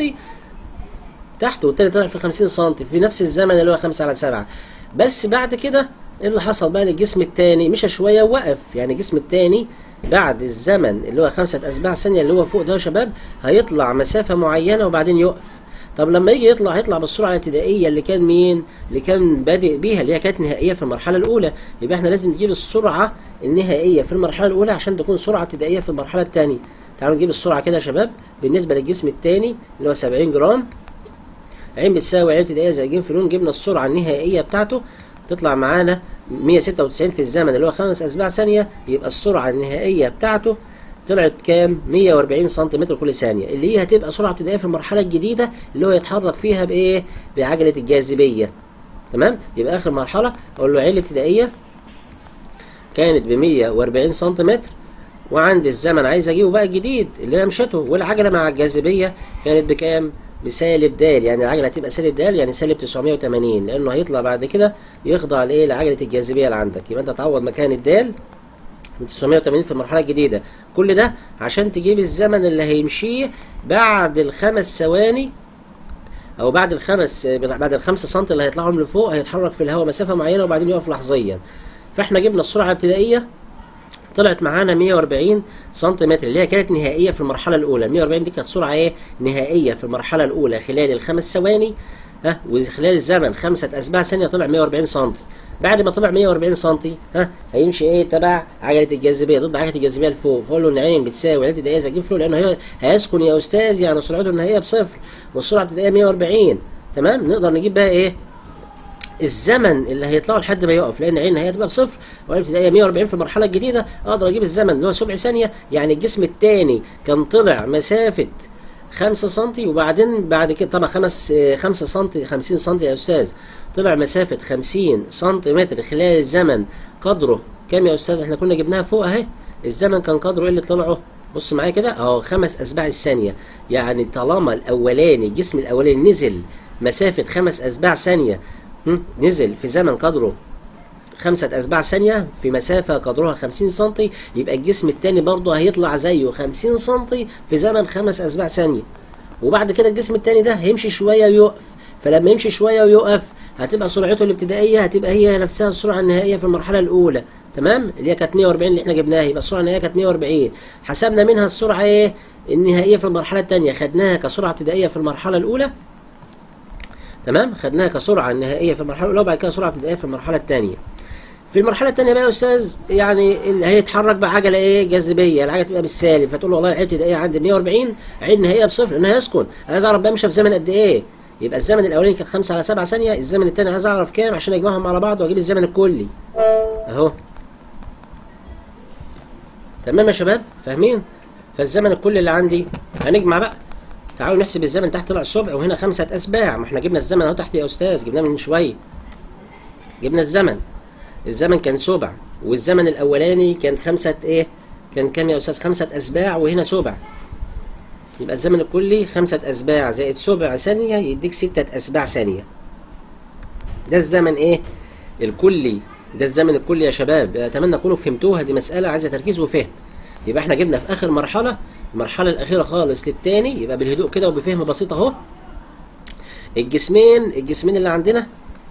[SPEAKER 1] تحت، والتاني طلع في خمسين سم في نفس الزمن اللي هو خمسة على سبعة. بس بعد كده ايه اللي حصل بقى للجسم الثاني؟ مشى شويه ووقف. يعني الجسم الثاني بعد الزمن اللي هو خمسة أسباع ثانية اللي هو فوق ده يا شباب هيطلع مسافة معينة وبعدين يقف. طب لما يجي يطلع هيطلع بالسرعة الابتدائية اللي كان مين؟ اللي كان بادئ بيها، اللي هي كانت نهائية في المرحلة الأولى. يبقى احنا لازم نجيب السرعة النهائية في المرحلة الأولى عشان تكون سرعة ابتدائية في المرحلة الثانية. تعالوا نجيب السرعة كده يا شباب بالنسبة للجسم الثاني اللي هو سبعين جرام. عين بتساوي عين ابتدائية زائد ج في ن، جبنا السرعة النهائية بتاعته تطلع معانا مية وستة وتسعين في الزمن اللي هو خمس أسباع ثانية. يبقى السرعة النهائية بتاعته طلعت كام؟ مية وأربعين سنتيمتر كل ثانية، اللي هي هتبقى سرعة ابتدائية في المرحلة الجديدة اللي هو يتحرك فيها بإيه؟ بعجلة الجاذبية. تمام؟ يبقى آخر مرحلة أقول له عين الابتدائية كانت ب مية وأربعين سنتيمتر، وعند الزمن عايز أجيبه بقى الجديد اللي أنا مشيته، والعجلة مع الجاذبية كانت بكام؟ بسالب د، يعني العجله هتبقى سالب د يعني سالب تسعمية وتمانين، لانه هيطلع بعد كده يخضع لايه؟ لعجله الجاذبيه اللي عندك. يبقى انت تعوض مكان الدال من تسعمية وتمانين في المرحله الجديده. كل ده عشان تجيب الزمن اللي هيمشيه بعد الخمس ثواني او بعد الخمس بعد الخمسة سم اللي هيطلعوا من فوق، هيتحرك في الهواء مسافه معينه وبعدين يقف لحظيا. فاحنا جبنا السرعه الابتدائيه طلعت معانا مية وأربعين سنتيمتر اللي هي كانت نهائيه في المرحله الاولى. مية وأربعين دي كانت سرعه ايه؟ نهائيه في المرحله الاولى خلال الخمس ثواني ها، وخلال الزمن خمسة أسباع ثانية طلع مية وأربعين سم. بعد ما طلع مية وأربعين سم ها هيمشي ايه تبع عجلة الجاذبية ضد عجلة الجاذبية لفوق، فاقول له ان عين بتساوي عدة دقائق زائد فلو، لأنه هي هيسكن يا أستاذ يعني سرعته النهائية بصفر والسرعة الابتدائية مية وأربعين. تمام، نقدر نجيب بقى ايه الزمن اللي هيطلعه لحد ما يقف، لان عين النهائيه هتبقى بصفر والعين الابتدائيه مية وأربعين في المرحله الجديده. اقدر اجيب الزمن اللي هو سبع ثانيه، يعني الجسم الثاني كان طلع مسافه خمسة سم، وبعدين بعد كده طبعا خمس خمسة سم خمسين سم يا استاذ، طلع مسافه خمسين سنتيمتر خلال الزمن قدره كام يا استاذ؟ احنا كنا جبناها فوق اهي، الزمن كان قدره ايه اللي طلعه؟ بص معايا كده اهو، خمس اسباع الثانيه. يعني طالما الاولاني الجسم الاولاني نزل مسافه خمس اسباع ثانيه، نزل في زمن قدره خمسة أسباع ثانية في مسافة قدرها خمسين سم، يبقى الجسم التاني برضه هيطلع زيه خمسين سم في زمن خمس أسباع ثانية. وبعد كده الجسم التاني ده هيمشي شوية ويقف، فلما يمشي شوية ويقف هتبقى سرعته الابتدائية هتبقى هي نفسها السرعة النهائية في المرحلة الأولى. تمام، اللي هي كانت مية وأربعين اللي احنا جبناها، يبقى السرعة النهائية كانت مية وأربعين، حسبنا منها السرعة ايه؟ النهائية في المرحلة التانية، خدناها كسرعة ابتدائية في المرحلة الأولى. تمام، خدناها كسرعه نهائيه في المرحله الاولى، وبعد كده سرعه ابتدائيه في المرحله الثانيه. في المرحله الثانيه بقى يا استاذ يعني اللي هيتحرك بعجله ايه؟ جاذبيه، العجله تبقى بالسالب، فتقول له والله العين الابتدائيه عندي مية وأربعين، عين النهائيه بصفر لانه هيسكن، انا عايز اعرف بمشي في زمن قد ايه؟ يبقى الزمن الاولاني كان خمسة على سبعة ثانيه، الزمن الثاني عايز اعرف كام عشان اجمعهم على بعض واجيب الزمن الكلي. اهو. تمام يا شباب؟ فاهمين؟ فالزمن الكلي اللي عندي هنجمع بقى. تعالوا نحسب الزمن. تحت طلع السبع وهنا خمسة أسباع، ما احنا جبنا الزمن اهو تحت يا أستاذ، جبناه من شوية. جبنا الزمن. الزمن كان سبع، والزمن الأولاني كان خمسة إيه؟ كان كام يا أستاذ؟ خمسة أسباع وهنا سبع. يبقى الزمن الكلي خمسة أسباع زائد سبع ثانية يديك ستة أسباع ثانية. ده الزمن إيه؟ الكلي، ده الزمن الكلي يا شباب، أتمنى تكونوا فهمتوها، دي مسألة عايزة تركيز وفهم. يبقى احنا جبنا في آخر مرحلة، المرحلة الأخيرة خالص للتاني، يبقى بالهدوء كده وبفهم بسيط أهو. الجسمين الجسمين اللي عندنا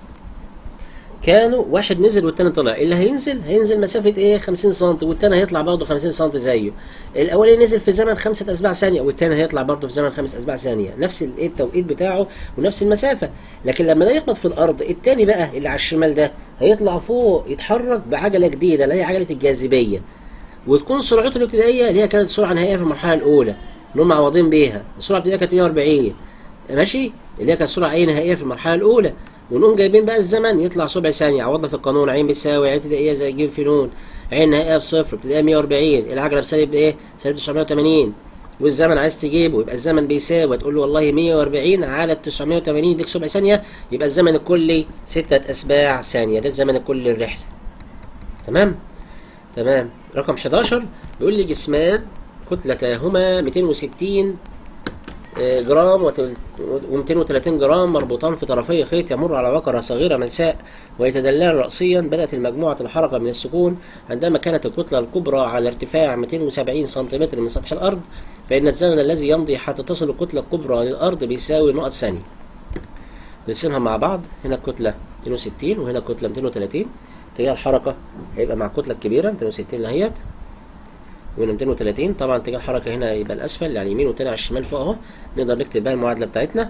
[SPEAKER 1] كانوا واحد نزل والتاني طلع، اللي هينزل هينزل مسافة ايه؟ خمسين سم، والتاني هيطلع برضه خمسين سم زيه. الأولاني نزل في زمن خمسة أسباع ثانية، والتاني هيطلع برضه في زمن خمس أسباع ثانية، نفس الايه التوقيت بتاعه ونفس المسافة. لكن لما ده يخبط في الأرض، التاني بقى اللي على الشمال ده هيطلع فوق يتحرك بعجلة جديدة اللي هي عجلة الجاذبية، وتكون سرعته الابتدائيه اللي هي كانت سرعه نهائيه في المرحله الاولى اللي هم معوضين بيها، السرعه الابتدائيه كانت مية وأربعين ماشي، اللي هي كانت سرعه ايه نهائيه في المرحله الاولى، ونقوم جايبين بقى الزمن يطلع سبع ثانيه. عوضنا في القانون، عين بتساوي عين ابتدائيه زائد ج في ن، عين نهائيه بصفر، ابتدائيه مية وأربعين، العجله بسالب ايه؟ سالب تسعمية وتمانين، والزمن عايز تجيبه، يبقى الزمن بيساوي، تقول له والله مية وأربعين على تسعمية وتمانين يديك سبع ثانيه، يبقى الزمن الكلي ستة اسباع ثانيه، ده الزمن الكلي للرحله. تمام؟ تمام. رقم حداشر بيقول لي جسمان كتلتاهما مئتين وستين جرام ومئتين وثلاثين جرام مربوطان في طرفي خيط يمر على بقرة صغيرة ملساء ويتدلان رأسيا. بدأت المجموعة الحركة من السكون عندما كانت الكتلة الكبرى على ارتفاع مئتين وسبعين سنتيمتر من سطح الأرض، فإن الزمن الذي يمضي حتى تصل الكتلة الكبرى للأرض بيساوي نقط ثانية. نرسمها مع بعض. هنا الكتلة مئتين وستين وهنا الكتلة مئتين وثلاثين، اتجاه الحركة هيبقى مع الكتلة الكبيرة مئتين وستين اهيت، وهنا مئتين وثلاثين. طبعا اتجاه الحركة هنا يبقى الأسفل على اليمين والتاني على الشمال فوق اهو. نقدر نكتب بقى المعادلة بتاعتنا.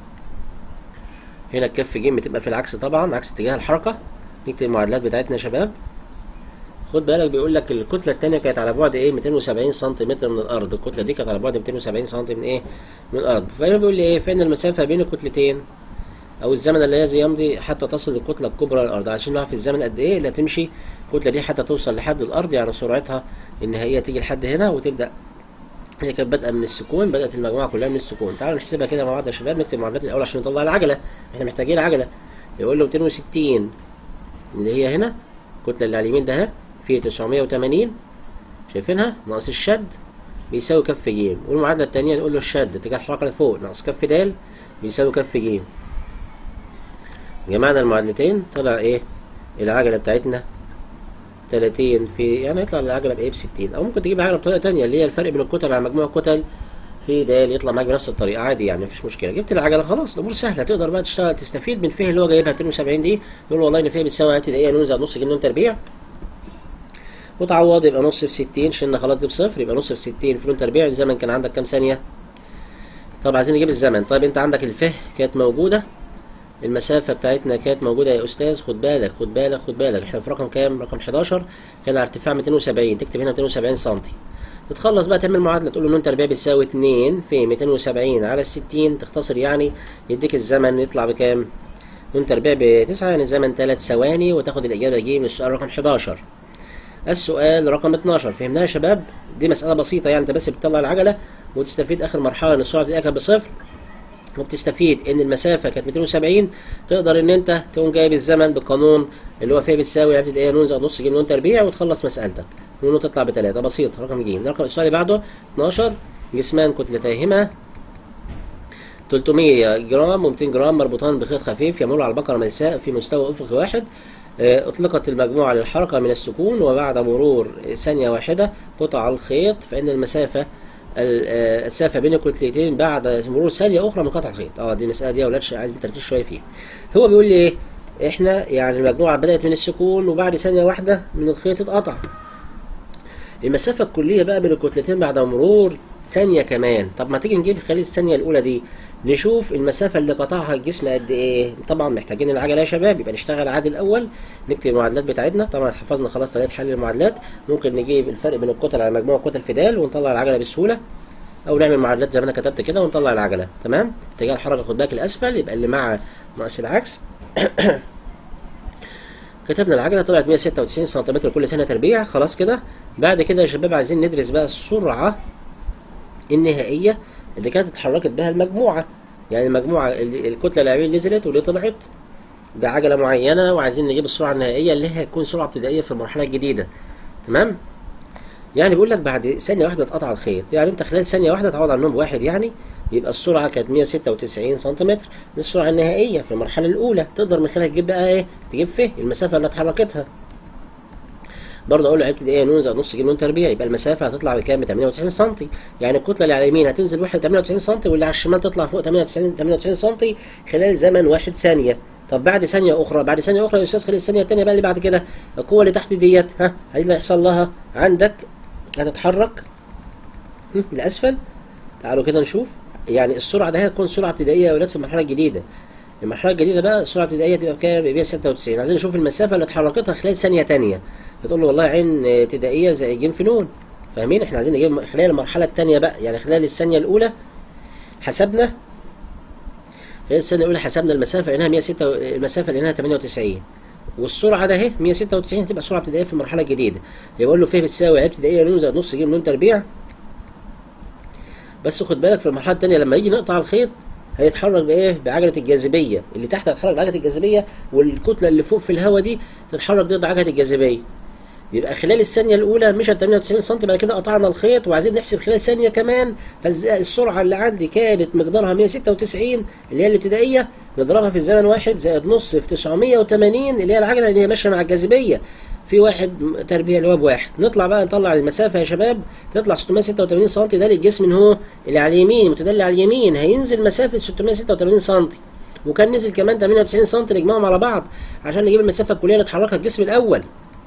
[SPEAKER 1] هنا الكف ج بتبقى في العكس طبعا، عكس اتجاه الحركة. نكتب المعادلات بتاعتنا يا شباب. خد بالك بيقول لك الكتلة التانية كانت على بعد ايه؟ مئتين وسبعين سنتيمتر من الأرض، الكتلة دي كانت على بعد مئتين وسبعين سنتيمتر من ايه؟ من الأرض. فهنا بيقول لي ايه؟ فإن المسافة بين الكتلتين أو الزمن الذي يمضي حتى تصل الكتلة الكبرى للأرض، عشان نعرف الزمن قد ايه اللي هتمشي الكتلة دي حتى توصل لحد الأرض، يعني سرعتها إن هي تيجي لحد هنا وتبدأ. هي كانت بادئة من السكون، بدأت المجموعة كلها من السكون. تعالوا نحسبها كده مع بعض يا شباب. نكتب المعادلات الأول عشان نطلع العجلة، احنا محتاجين عجلة. يقول له مئتين وستين اللي هي هنا الكتلة اللي على اليمين ده في تسعمية وتمانين شايفينها ناقص الشد بيساوي كف ج، والمعادلة التانية نقول له الشد اتجاه الحركة لفوق ناقص كف د بيساوي كف ج. جمعنا المعادلتين طلع ايه؟ العجلة بتاعتنا تلاتين في، يعني يطلع العجلة بايه؟ بستين. او ممكن تجيب عجلة بطريقة تانية اللي هي الفرق بين الكتل على مجموع الكتل في د يطلع معاك بنفس الطريقة عادي، يعني مفيش مشكلة. جبت العجلة خلاص الأمور سهلة، تقدر بقى تشتغل تستفيد من فيه اللي هو جايبها مئتين وسبعين دي، نقول والله إن فيها بتساوي ابتدائية نون زائد نص جنيه تربيع، وتعوض يبقى نص في ستين، شلنا خلاص دي بصفر، يبقى نص في ستين في نون تربيع. الزمن كان عندك كام ثانية؟ طب عايزين نجيب الزمن. طيب أنت عندك الفه كانت موجودة المسافة بتاعتنا كانت موجودة يا أستاذ، خد بالك خد بالك خد بالك، احنا في رقم كام؟ رقم حداشر، كان على ارتفاع مئتين وسبعين، تكتب هنا مئتين وسبعين سنتي. تتخلص بقى تعمل معادلة، تقول له ن تربيع بتساوي اتنين في مئتين وسبعين على الستين، تختصر يعني يديك الزمن يطلع بكام؟ ن تربيع بتسعة، يعني الزمن تلات ثواني، وتاخد الإجابة ج من السؤال رقم حداشر. السؤال رقم اتناشر، فهمناها يا شباب؟ دي مسألة بسيطة يعني، انت بس بتطلع العجلة وتستفيد آخر مرحلة ان السرعة بتاعتها كانت بصفر، وبتستفيد ان المسافه كانت مئتين وسبعين، تقدر ان انت تقوم جايب الزمن بالقانون اللي هو فيه بتساوي عدد ايه نون زائد نص ج نون تربيع، وتخلص مسألتك. نون تطلع بتلاتة، بسيطة. رقم ج. رقم السؤال اللي بعده اتناشر، جسمان كتلتيهما تلتمية جرام و200 جرام مربوطان بخيط خفيف يمر على البقرة ملساء في مستوى افقي واحد. اطلقت المجموعة للحركة من السكون، وبعد مرور ثانية واحدة قطع الخيط، فإن المسافة المسافة بين الكتلتين بعد مرور ثانية أخرى من قطع الخيط. اه دي المسألة دي يا ولاد عايزين تركيز شوية فيها. هو بيقول لي إيه؟ إحنا يعني المجموعة بدأت من السكون، وبعد ثانية واحدة من الخيط اتقطع. المسافة الكلية بقى بين الكتلتين بعد مرور ثانية كمان. طب ما تيجي نجيب خلال الثانية الأولى دي نشوف المسافة اللي قطعها الجسم قد إيه. طبعا محتاجين العجلة يا شباب، يبقى نشتغل عادي الأول، نكتب المعادلات بتاعتنا. طبعا حفظنا خلاص طريقة حل المعادلات، ممكن نجيب الفرق بين الكتل على مجموع الكتل في د ونطلع العجلة بسهولة، أو نعمل معادلات زي ما أنا كتبت كده ونطلع العجلة. تمام؟ اتجاه الحركة خد بالك الأسفل، يبقى اللي مع ناقص العكس. كتبنا العجلة طلعت مئة وستة وتسعين سنتيمتر كل سنة تربيع. خلاص كده. بعد كده يا شباب عايزين ندرس بقى السرعة النهائية اللي كانت اتحركت بها المجموعة. يعني المجموعة الكتلة العلوية نزلت واللي طلعت بعجلة معينة، وعايزين نجيب السرعة النهائية اللي هي هتكون سرعة ابتدائية في المرحلة الجديدة. تمام؟ يعني بيقول لك بعد ثانية واحدة اتقطع الخيط، يعني انت خلال ثانية واحدة تعوض عنهم بواحد، يعني يبقى السرعة كانت مئة وستة وتسعين سنتيمتر، دي السرعة النهائية في المرحلة الأولى. تقدر من خلالها تجيب بقى ايه؟ تجيب فيه المسافة اللي اتحركتها. برضه اقول له ابتدائيه نون زائد نص ج نون تربيع، يبقى المسافة هتطلع بكام؟ ب ثمانية وتسعين سنتي. يعني الكتلة اللي على اليمين هتنزل واحد ثمانية وتسعين سنتي، واللي على الشمال تطلع فوق ثمانية وتسعين سنتي خلال زمن واحد ثانية. طب بعد ثانية أخرى، بعد ثانية أخرى يا أستاذ خلال الثانية الثانية بقى اللي بعد كده، القوة اللي تحت ديت ها ايه اللي هيحصل لها؟ عندك هتتحرك لأسفل. تعالوا كده نشوف. يعني السرعة ده هتكون سرعة ابتدائية يا ولاد في المرحلة الجديدة. المرحلة الجديدة بقى السرعة الابتدائية تبقى بكام؟ ب مئة وستة وتسعين. عايزين نشوف المسافة اللي اتحركتها خلال ثانية تانية. فتقول له والله عين ابتدائية زي ج في نون. فاهمين؟ احنا عايزين نجيب خلال المرحلة الثانية بقى، يعني خلال الثانية الأولى حسبنا خلال الثانية الأولى حسبنا المسافة لقيناها مئة وستة، المسافة لقيناها ثمانية وتسعين. والسرعة ده اهي مئة وستة وتسعين تبقى سرعة ابتدائية في المرحلة الجديدة. يبقى اقول له ف بتساوي ابتدائية نون زائد نص ج نون تربيع. بس خد بالك في المرحلة الثانية لما يجي نقطع الخيط هيتحرك بايه؟ بعجلة الجاذبية. اللي تحت هتتحرك بعجلة الجاذبية، والكتلة اللي فوق في الهواء دي تتحرك ضد عجلة الجاذبية. يبقى خلال الثانية الأولى مشت ثمانية وتسعين سنتي، بعد كده قطعنا الخيط وعايزين نحسب خلال ثانية كمان. فالسرعة اللي عندي كانت مقدارها مئة وستة وتسعين اللي هي الابتدائية، نضربها في الزمن واحد زائد نص في تسعمئة وثمانين اللي هي العجلة اللي هي ماشية مع الجاذبية في واحد تربيع اللي هو بواحد. نطلع بقى نطلع المسافة يا شباب، تطلع ستمئة وستة وثمانين سنتي. ده للجسم هو اللي على اليمين متدلي على اليمين، هينزل مسافة ستمئة وستة وثمانين سنتي، وكان نزل كمان ثمانية وتسعين سنتي، نجمعهم على بعض عشان نجيب المسافة الكلية اللي اتحركها الجسم الأول.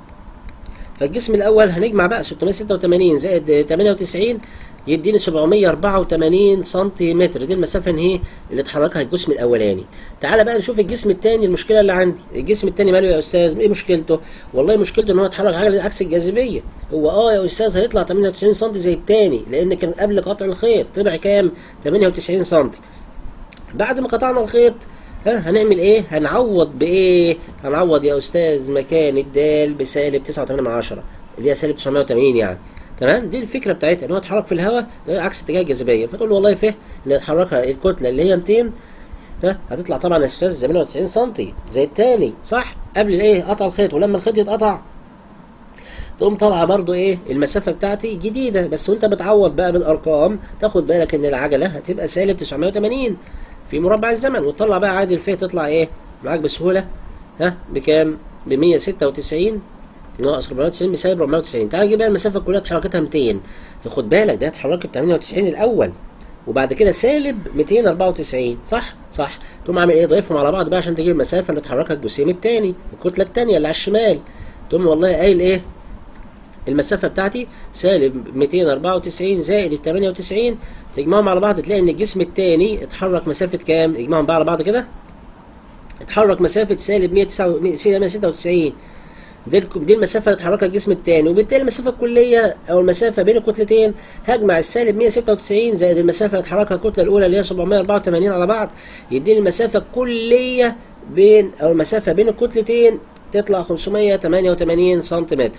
[SPEAKER 1] فالجسم الأول هنجمع بقى ستمئة وستة وثمانين زائد ثمانية وتسعين يديني سبعمئة وأربعة وثمانين سنتيمتر. دي المسافة هي اللي اتحركها الجسم الأولاني. تعالى بقى نشوف الجسم الثاني. المشكلة اللي عندي الجسم الثاني ماله يا أستاذ؟ إيه مشكلته؟ والله مشكلته إن هو اتحرك عجلة عكس الجاذبية. هو أه يا أستاذ هيطلع ثمانية وتسعين سنتي زي الثاني، لأن كان قبل قطع الخيط طلع كام؟ ثمانية وتسعين سنتي. بعد ما قطعنا الخيط ها هنعمل ايه؟ هنعوض بايه؟ هنعوض يا استاذ مكان الدال بسالب تسعة وثمانية من عشرة اللي هي سالب تسعمئة وثمانين يعني. تمام؟ دي الفكره بتاعتها ان هو اتحرك في الهواء عكس اتجاه الجاذبيه. فتقول له والله فه اللي اتحركها الكتله اللي هي مئتين ها هتطلع طبعا يا استاذ ثمانية وتسعين سنتي زي الثاني صح؟ قبل الايه؟ قطع الخيط. ولما الخيط يتقطع تقوم طالعه برضو ايه؟ المسافه بتاعتي جديده. بس وانت بتعوض بقى بالارقام تاخد بالك ان العجله هتبقى سالب تسعمئة وثمانين في مربع الزمن، وتطلع بقى عادي الفه تطلع ايه معاك بسهوله؟ ها بكام؟ ب مئة وستة وتسعين ناقص أربعمئة وتسعين بسالب أربعمئة وتسعين. تعال نجيب بقى المسافه كلها اتحركتها مئتين. خد بالك ده اتحركت ثمانية وتسعين الاول، وبعد كده سالب مئتين وأربعة وتسعين صح؟ صح. تقوم عامل ايه؟ ضايفهم على بعض بقى عشان تجيب المسافه اللي اتحركها الجسيم الثاني، الكتله الثانيه اللي على الشمال. تقوم والله قايل ايه؟ المسافة بتاعتي سالب مئتين وأربعة وتسعين زائد ال ثمانية وتسعين، تجمعهم على بعض تلاقي ان الجسم الثاني اتحرك مسافة كام؟ اجمعهم بقى على بعض كده. اتحرك مسافة سالب مية وستة وتسعين، دي دي المسافة اللي اتحركها الجسم التاني، وبالتالي المسافة الكلية أو المسافة بين الكتلتين هجمع السالب مية وستة وتسعين زائد المسافة اللي اتحركها الكتلة الأولى اللي هي سبعمية وأربعة وتمانين على بعض، يديني المسافة الكلية بين أو المسافة بين الكتلتين تطلع خمسمية وتمانية وتمانين سنتيمتر.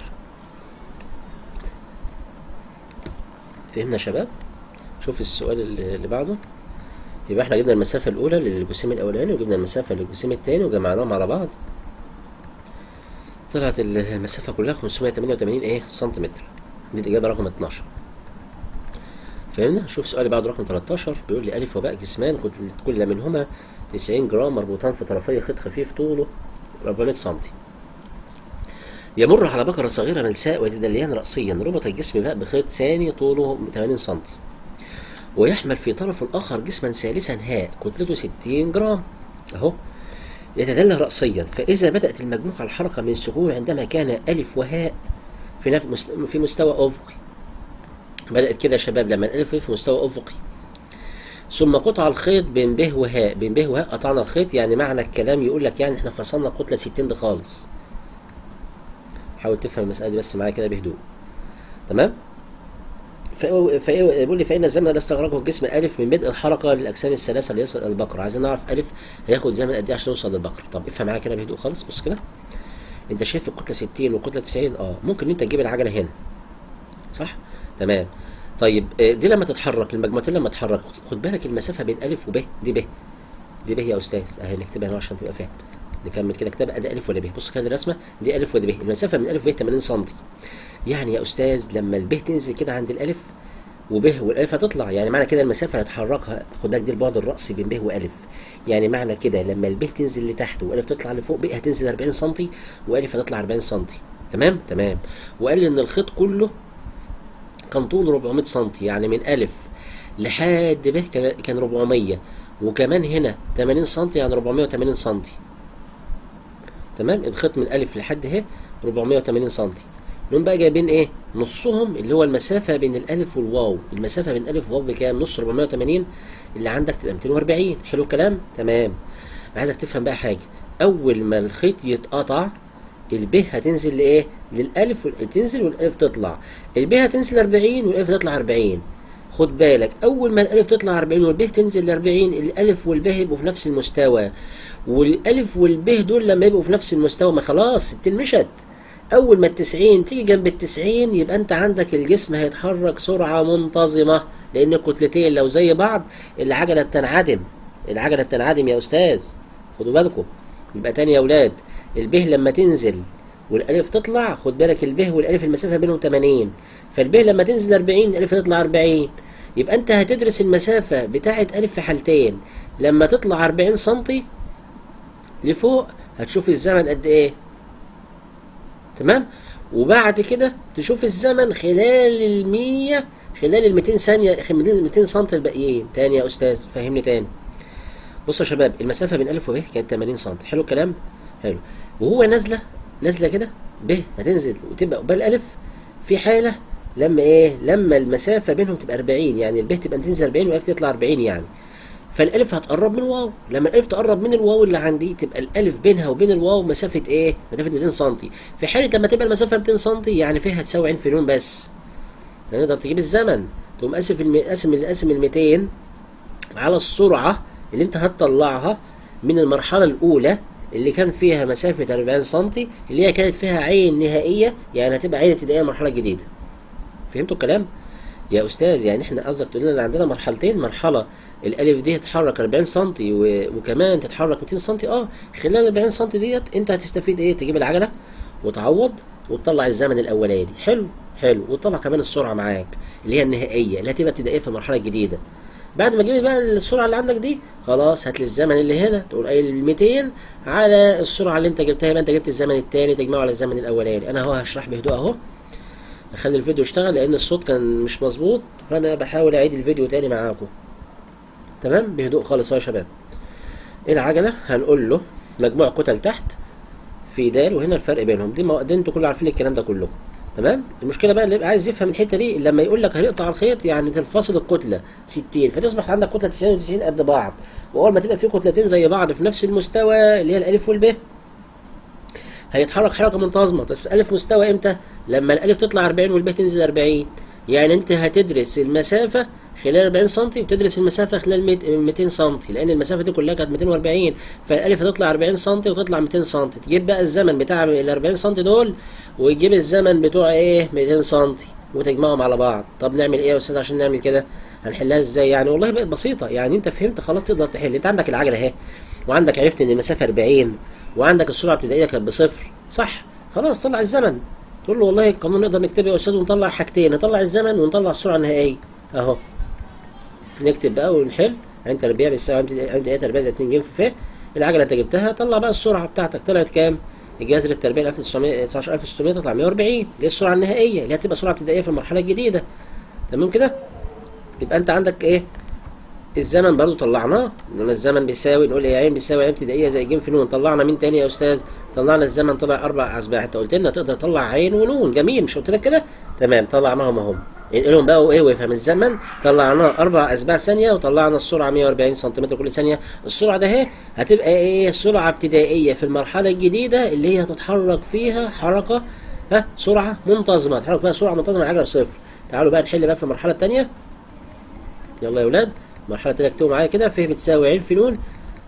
[SPEAKER 1] فهمنا يا شباب؟ شوف السؤال اللي بعده. يبقى احنا جبنا المسافة الأولى للجسيم الأولاني وجبنا المسافة للجسيم التاني وجمعناهم على بعض، طلعت المسافة كلها خمسمية وتمانية وتمانين ايه سنتيمتر. دي الإجابة رقم اتناشر. فهمنا؟ شوف السؤال اللي بعده رقم تلتاشر، بيقول لي ألف وباء جسمان كل منهما تسعين جرام مربوطان في طرفي خيط خفيف طوله أربعمية سنتي. يمر على بكرة صغيرة ملساء ويتدليان رأسيا، ربط الجسم باء بخيط ثاني طوله تمانين سنتي، ويحمل في طرف الآخر جسما ثالثا هاء كتلته ستين جرام أهو، يتدلى رأسيا. فإذا بدأت المجموعة الحركة من سهولة عندما كان ألف وهاء في نفس في مستوى أفقي. بدأت كده يا شباب لما الألف في مستوى أفقي، ثم قطع الخيط بين ب وهاء، بين ب وهاء قطعنا الخيط، يعني معنى الكلام يقول لك يعني احنا فصلنا الكتلة ستين دي خالص. حاول تفهم المسألة دي بس معايا كده بهدوء. تمام؟ فيقول لي فإن الزمن الذي استغرقه الجسم ألف من بدء الحركة للأجسام الثلاثة ليصل إلى البقرة. عايزين نعرف ألف هياخد زمن قد إيه عشان يوصل للبقرة. طب افهم معايا كده بهدوء خالص. بص كده، أنت شايف الكتلة ستين والكتلة تسعين، أه ممكن أنت تجيب العجلة هنا. صح؟ تمام. طيب دي لما تتحرك المجموعتين لما تتحرك خد بالك المسافة بين ألف وب، دي ب دي ب يا أستاذ، أهي نكتبها هنا عشان تبقى فاهم. نكمل كده كتاب ادي الف ولا ب. بص كده الرسمه دي الف ودي ب، المسافه من الف وب تمانين سنتي. يعني يا استاذ لما الب تنزل كده عند الالف وب والالف هتطلع، يعني معنى كده المسافه اللي هتحركها خد بالك دي البعد الرأسي بين ب والف، يعني معنى كده لما الب تنزل لتحت والف تطلع لفوق ب هتنزل أربعين سنتي والف هتطلع أربعين سنتي. تمام تمام. وقال لي ان الخيط كله كان طوله أربعمية سنتي، يعني من الف لحد ب كان أربعمية، وكمان هنا تمانين سنتي يعني أربعمية وتمانين سنتي. تمام. الخيط من الف لحد ه أربعمية وتمانين سنتي. لهم بقى جايبين ايه؟ نصهم اللي هو المسافه بين الالف والواو، المسافه بين الالف وواو بكام؟ نص أربعمية وتمانين اللي عندك تبقى ميتين وأربعين. حلو الكلام؟ تمام. عايزك تفهم بقى حاجه، اول ما الخيط يتقطع الب هتنزل لايه؟ للالف تنزل والالف تطلع، الب هتنزل أربعين والالف تطلع أربعين. خد بالك اول ما الالف تطلع أربعين والب تنزل ل أربعين الالف والب يبقوا في نفس المستوى، والالف والب دول لما يبقوا في نفس المستوى ما خلاص ستين مشت. اول ما التسعين تيجي جنب التسعين يبقى انت عندك الجسم هيتحرك سرعة منتظمة، لان الكتلتين لو زي بعض العجلة بتنعدم، العجلة بتنعدم يا استاذ، خدوا بالكم. يبقى تاني يا اولاد الب لما تنزل والالف تطلع خد بالك الب والالف المسافة بينهم تمانين، فالب لما تنزل أربعين الالف تطلع أربعين. يبقى انت هتدرس المسافة بتاعة الف في حالتين، لما تطلع أربعين سنتي لفوق هتشوف الزمن قد ايه. تمام. وبعد كده تشوف الزمن خلال المية خلال الميتين ثانية ميتين سنتي الباقيين. تاني يا استاذ فهمني تاني. بصوا يا شباب المسافة بين الف وب كانت تمانين سنتي. حلو الكلام؟ حلو. وهو نازلة نازلة كده ب هتنزل وتبقى قبال الف في حالة لما ايه؟ لما المسافة بينهم تبقى أربعين، يعني الب تبقى تنزل أربعين والالف تطلع أربعين، يعني فالالف هتقرب من الواو، لما الالف تقرب من الواو اللي عندي تبقى الالف بينها وبين الواو مسافه ايه؟ مسافه ميتين سنتي. في حاله لما تبقى المسافه ميتين سنتي يعني فيها هتساوي عين في لون بس، يعني تقدر تجيب الزمن تقوم قاسم الم... قاسم قاسم ال ميتين على السرعه اللي انت هتطلعها من المرحله الاولى اللي كان فيها مسافه أربعين سنتي اللي هي كانت فيها عين نهائيه، يعني هتبقى عين ابتدائيه المرحله الجديده. فهمتوا الكلام؟ يا استاذ يعني احنا قصدك تقول لنا عندنا مرحلتين، مرحله الالف دي تتحرك أربعين سنتي و... وكمان تتحرك ميتين سنتي. اه خلال أربعين سنتي ديت انت هتستفيد ايه؟ تجيب العجله وتعوض وتطلع الزمن الاولاني. حلو حلو. وتطلع كمان السرعه معاك اللي هي النهائيه اللي هتبقى ابتدائيه في المرحله الجديده. بعد ما تجيب بقى السرعه اللي عندك دي خلاص هات لي الزمن اللي هنا، تقول اي ميتين على السرعه اللي انت جبتها يبقى انت جبت الزمن الثاني تجمعه على الزمن الاولاني. انا اهو هشرح بهدوء اهو، اخلي الفيديو يشتغل لان الصوت كان مش مظبوط، فانا بحاول اعيد الفيديو تاني معاكم. تمام بهدوء خالص اهو يا شباب. العجله هنقول له مجموع كتل تحت في د وهنا الفرق بينهم، دي, مو... دي انتوا كلكم عارفين الكلام ده كلكم. تمام. المشكله بقى اللي يبقى عايز يفهم الحته دي، لما يقول لك هنقطع الخيط يعني تنفصل الكتله ستين، فتصبح عندك كتله تسعين وتسعين قد بعض، واول ما تبقى في كتلتين زي بعض في نفس المستوى اللي هي الالف والب، هيتحرك حركه منتظمه. بس الف مستوى امتى؟ لما الالف تطلع أربعين والب تنزل أربعين. يعني انت هتدرس المسافه خلال أربعين سم، وتدرس المسافه خلال ميتين سم، لان المسافه دي كلها كانت ميتين وأربعين، فالالف هتطلع أربعين سم وتطلع ميتين سم. تجيب بقى الزمن بتاع ال أربعين سم دول، وتجيب الزمن بتوع ايه ميتين سم، وتجمعهم على بعض. طب نعمل ايه يا استاذ عشان نعمل كده؟ هنحلها ازاي يعني؟ والله بقت بسيطه. يعني انت فهمت خلاص تقدر تحل. انت عندك العجله اهي، وعندك عرفت ان المسافه أربعين، وعندك السرعه الابتدائيه كانت بصفر، صح؟ خلاص طلع الزمن. تقول له والله القانون نقدر نكتبه يا استاذ ونطلع حاجتين، نطلع الزمن ونطلع السرعه النهائيه. اهو نكتب بقى ونحل. عين تربيع بيساوي عين ابتدائيه تربيع زائد اتنين ج في ف. العجله انت جبتها، طلع بقى السرعه بتاعتك طلعت كام؟ الجذر التربيع ألف وتسعمية تسعتاشر ألف وستمية تطلع مية وأربعين، اللي هي السرعه النهائيه اللي هتبقى سرعه ابتدائيه في المرحله الجديده. تمام كده؟ يبقى انت عندك ايه؟ الزمن برضو طلعناه، قلنا الزمن بيساوي، نقول ايه عين بيساوي عين ابتدائيه زائد ج في نون. طلعنا مين تاني يا استاذ؟ طلعنا الزمن طلع اربع اسباع. انت قلت لنا تقدر تطلع عين ونون، جميل مش قلت لك كده؟ تمام طلعناهم اهم. ينقلهم بقى وايه ويفهم الزمن. طلعناه اربع اسباع ثانيه، وطلعنا السرعه مية وأربعين سنتيمتر كل ثانيه. السرعه ده اهي هتبقى ايه؟ سرعه ابتدائيه في المرحله الجديده اللي هي هتتحرك فيها حركه ها سرعه منتظمه، هتتحرك فيها سرعه منتظمه العجله بصفر. تعالوا بقى نحل بقى في المرحله الثانيه. يلا يا اولاد المرحله الثانيه اكتبوا معايا كده. ف بتساوي عين في نون.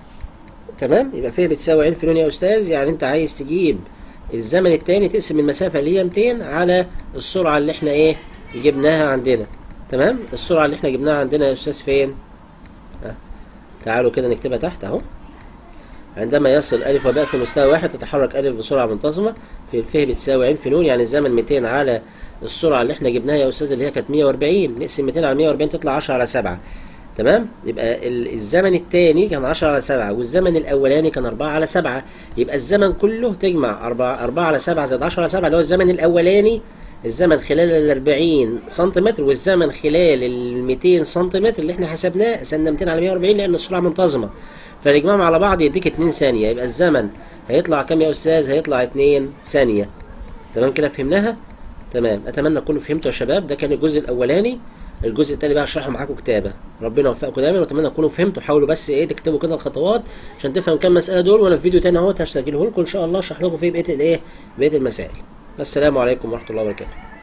[SPEAKER 1] تمام. يبقى ف بتساوي عين في نون يا استاذ. يعني انت عايز تجيب الزمن الثاني، تقسم المسافه اللي هي ميتين على السرعه اللي احنا ايه جبناها عندنا. تمام. السرعه اللي احنا جبناها عندنا يا استاذ فين؟ اه. تعالوا كده نكتبها تحت اهو. عندما يصل الف وباء في مستوى واحد تتحرك الف بسرعه منتظمه. في الف بتساوي عين في نون، يعني الزمن ميتين على السرعه اللي احنا جبناها يا استاذ اللي هي كانت مية وأربعين. نقسم ميتين على مية وأربعين تطلع عشرة على سبعة. تمام. يبقى الزمن الثاني كان عشرة على سبعة، والزمن الاولاني كان أربعة على سبعة. يبقى الزمن كله تجمع أربعة أربعة على سبعة زائد عشرة على سبعة اللي هو الزمن الاولاني، الزمن خلال ال أربعين سنتيمتر، والزمن خلال ال ميتين سنتيمتر اللي احنا حسبناه، قسمنا ميتين على مية وأربعين لان السرعه منتظمه، فنجمعهم على بعض يديك اتنين ثانيه. يبقى الزمن هيطلع كام يا استاذ؟ هيطلع اتنين ثانيه. تمام كده فهمناها؟ تمام. اتمنى تكونوا فهمتوا يا شباب. ده كان الجزء الاولاني. الجزء الثاني بقى هشرحه معاكم كتابه. ربنا يوفقكم دايما، واتمنى تكونوا فهمتوا. حاولوا بس ايه تكتبوا كده الخطوات عشان تفهم كام مساله دول، وانا في فيديو تاني اهوت هسجله لكم ان شاء الله اشرح لكم فيه بقيه الايه بقيه المسائل. السلام عليكم ورحمه الله وبركاته.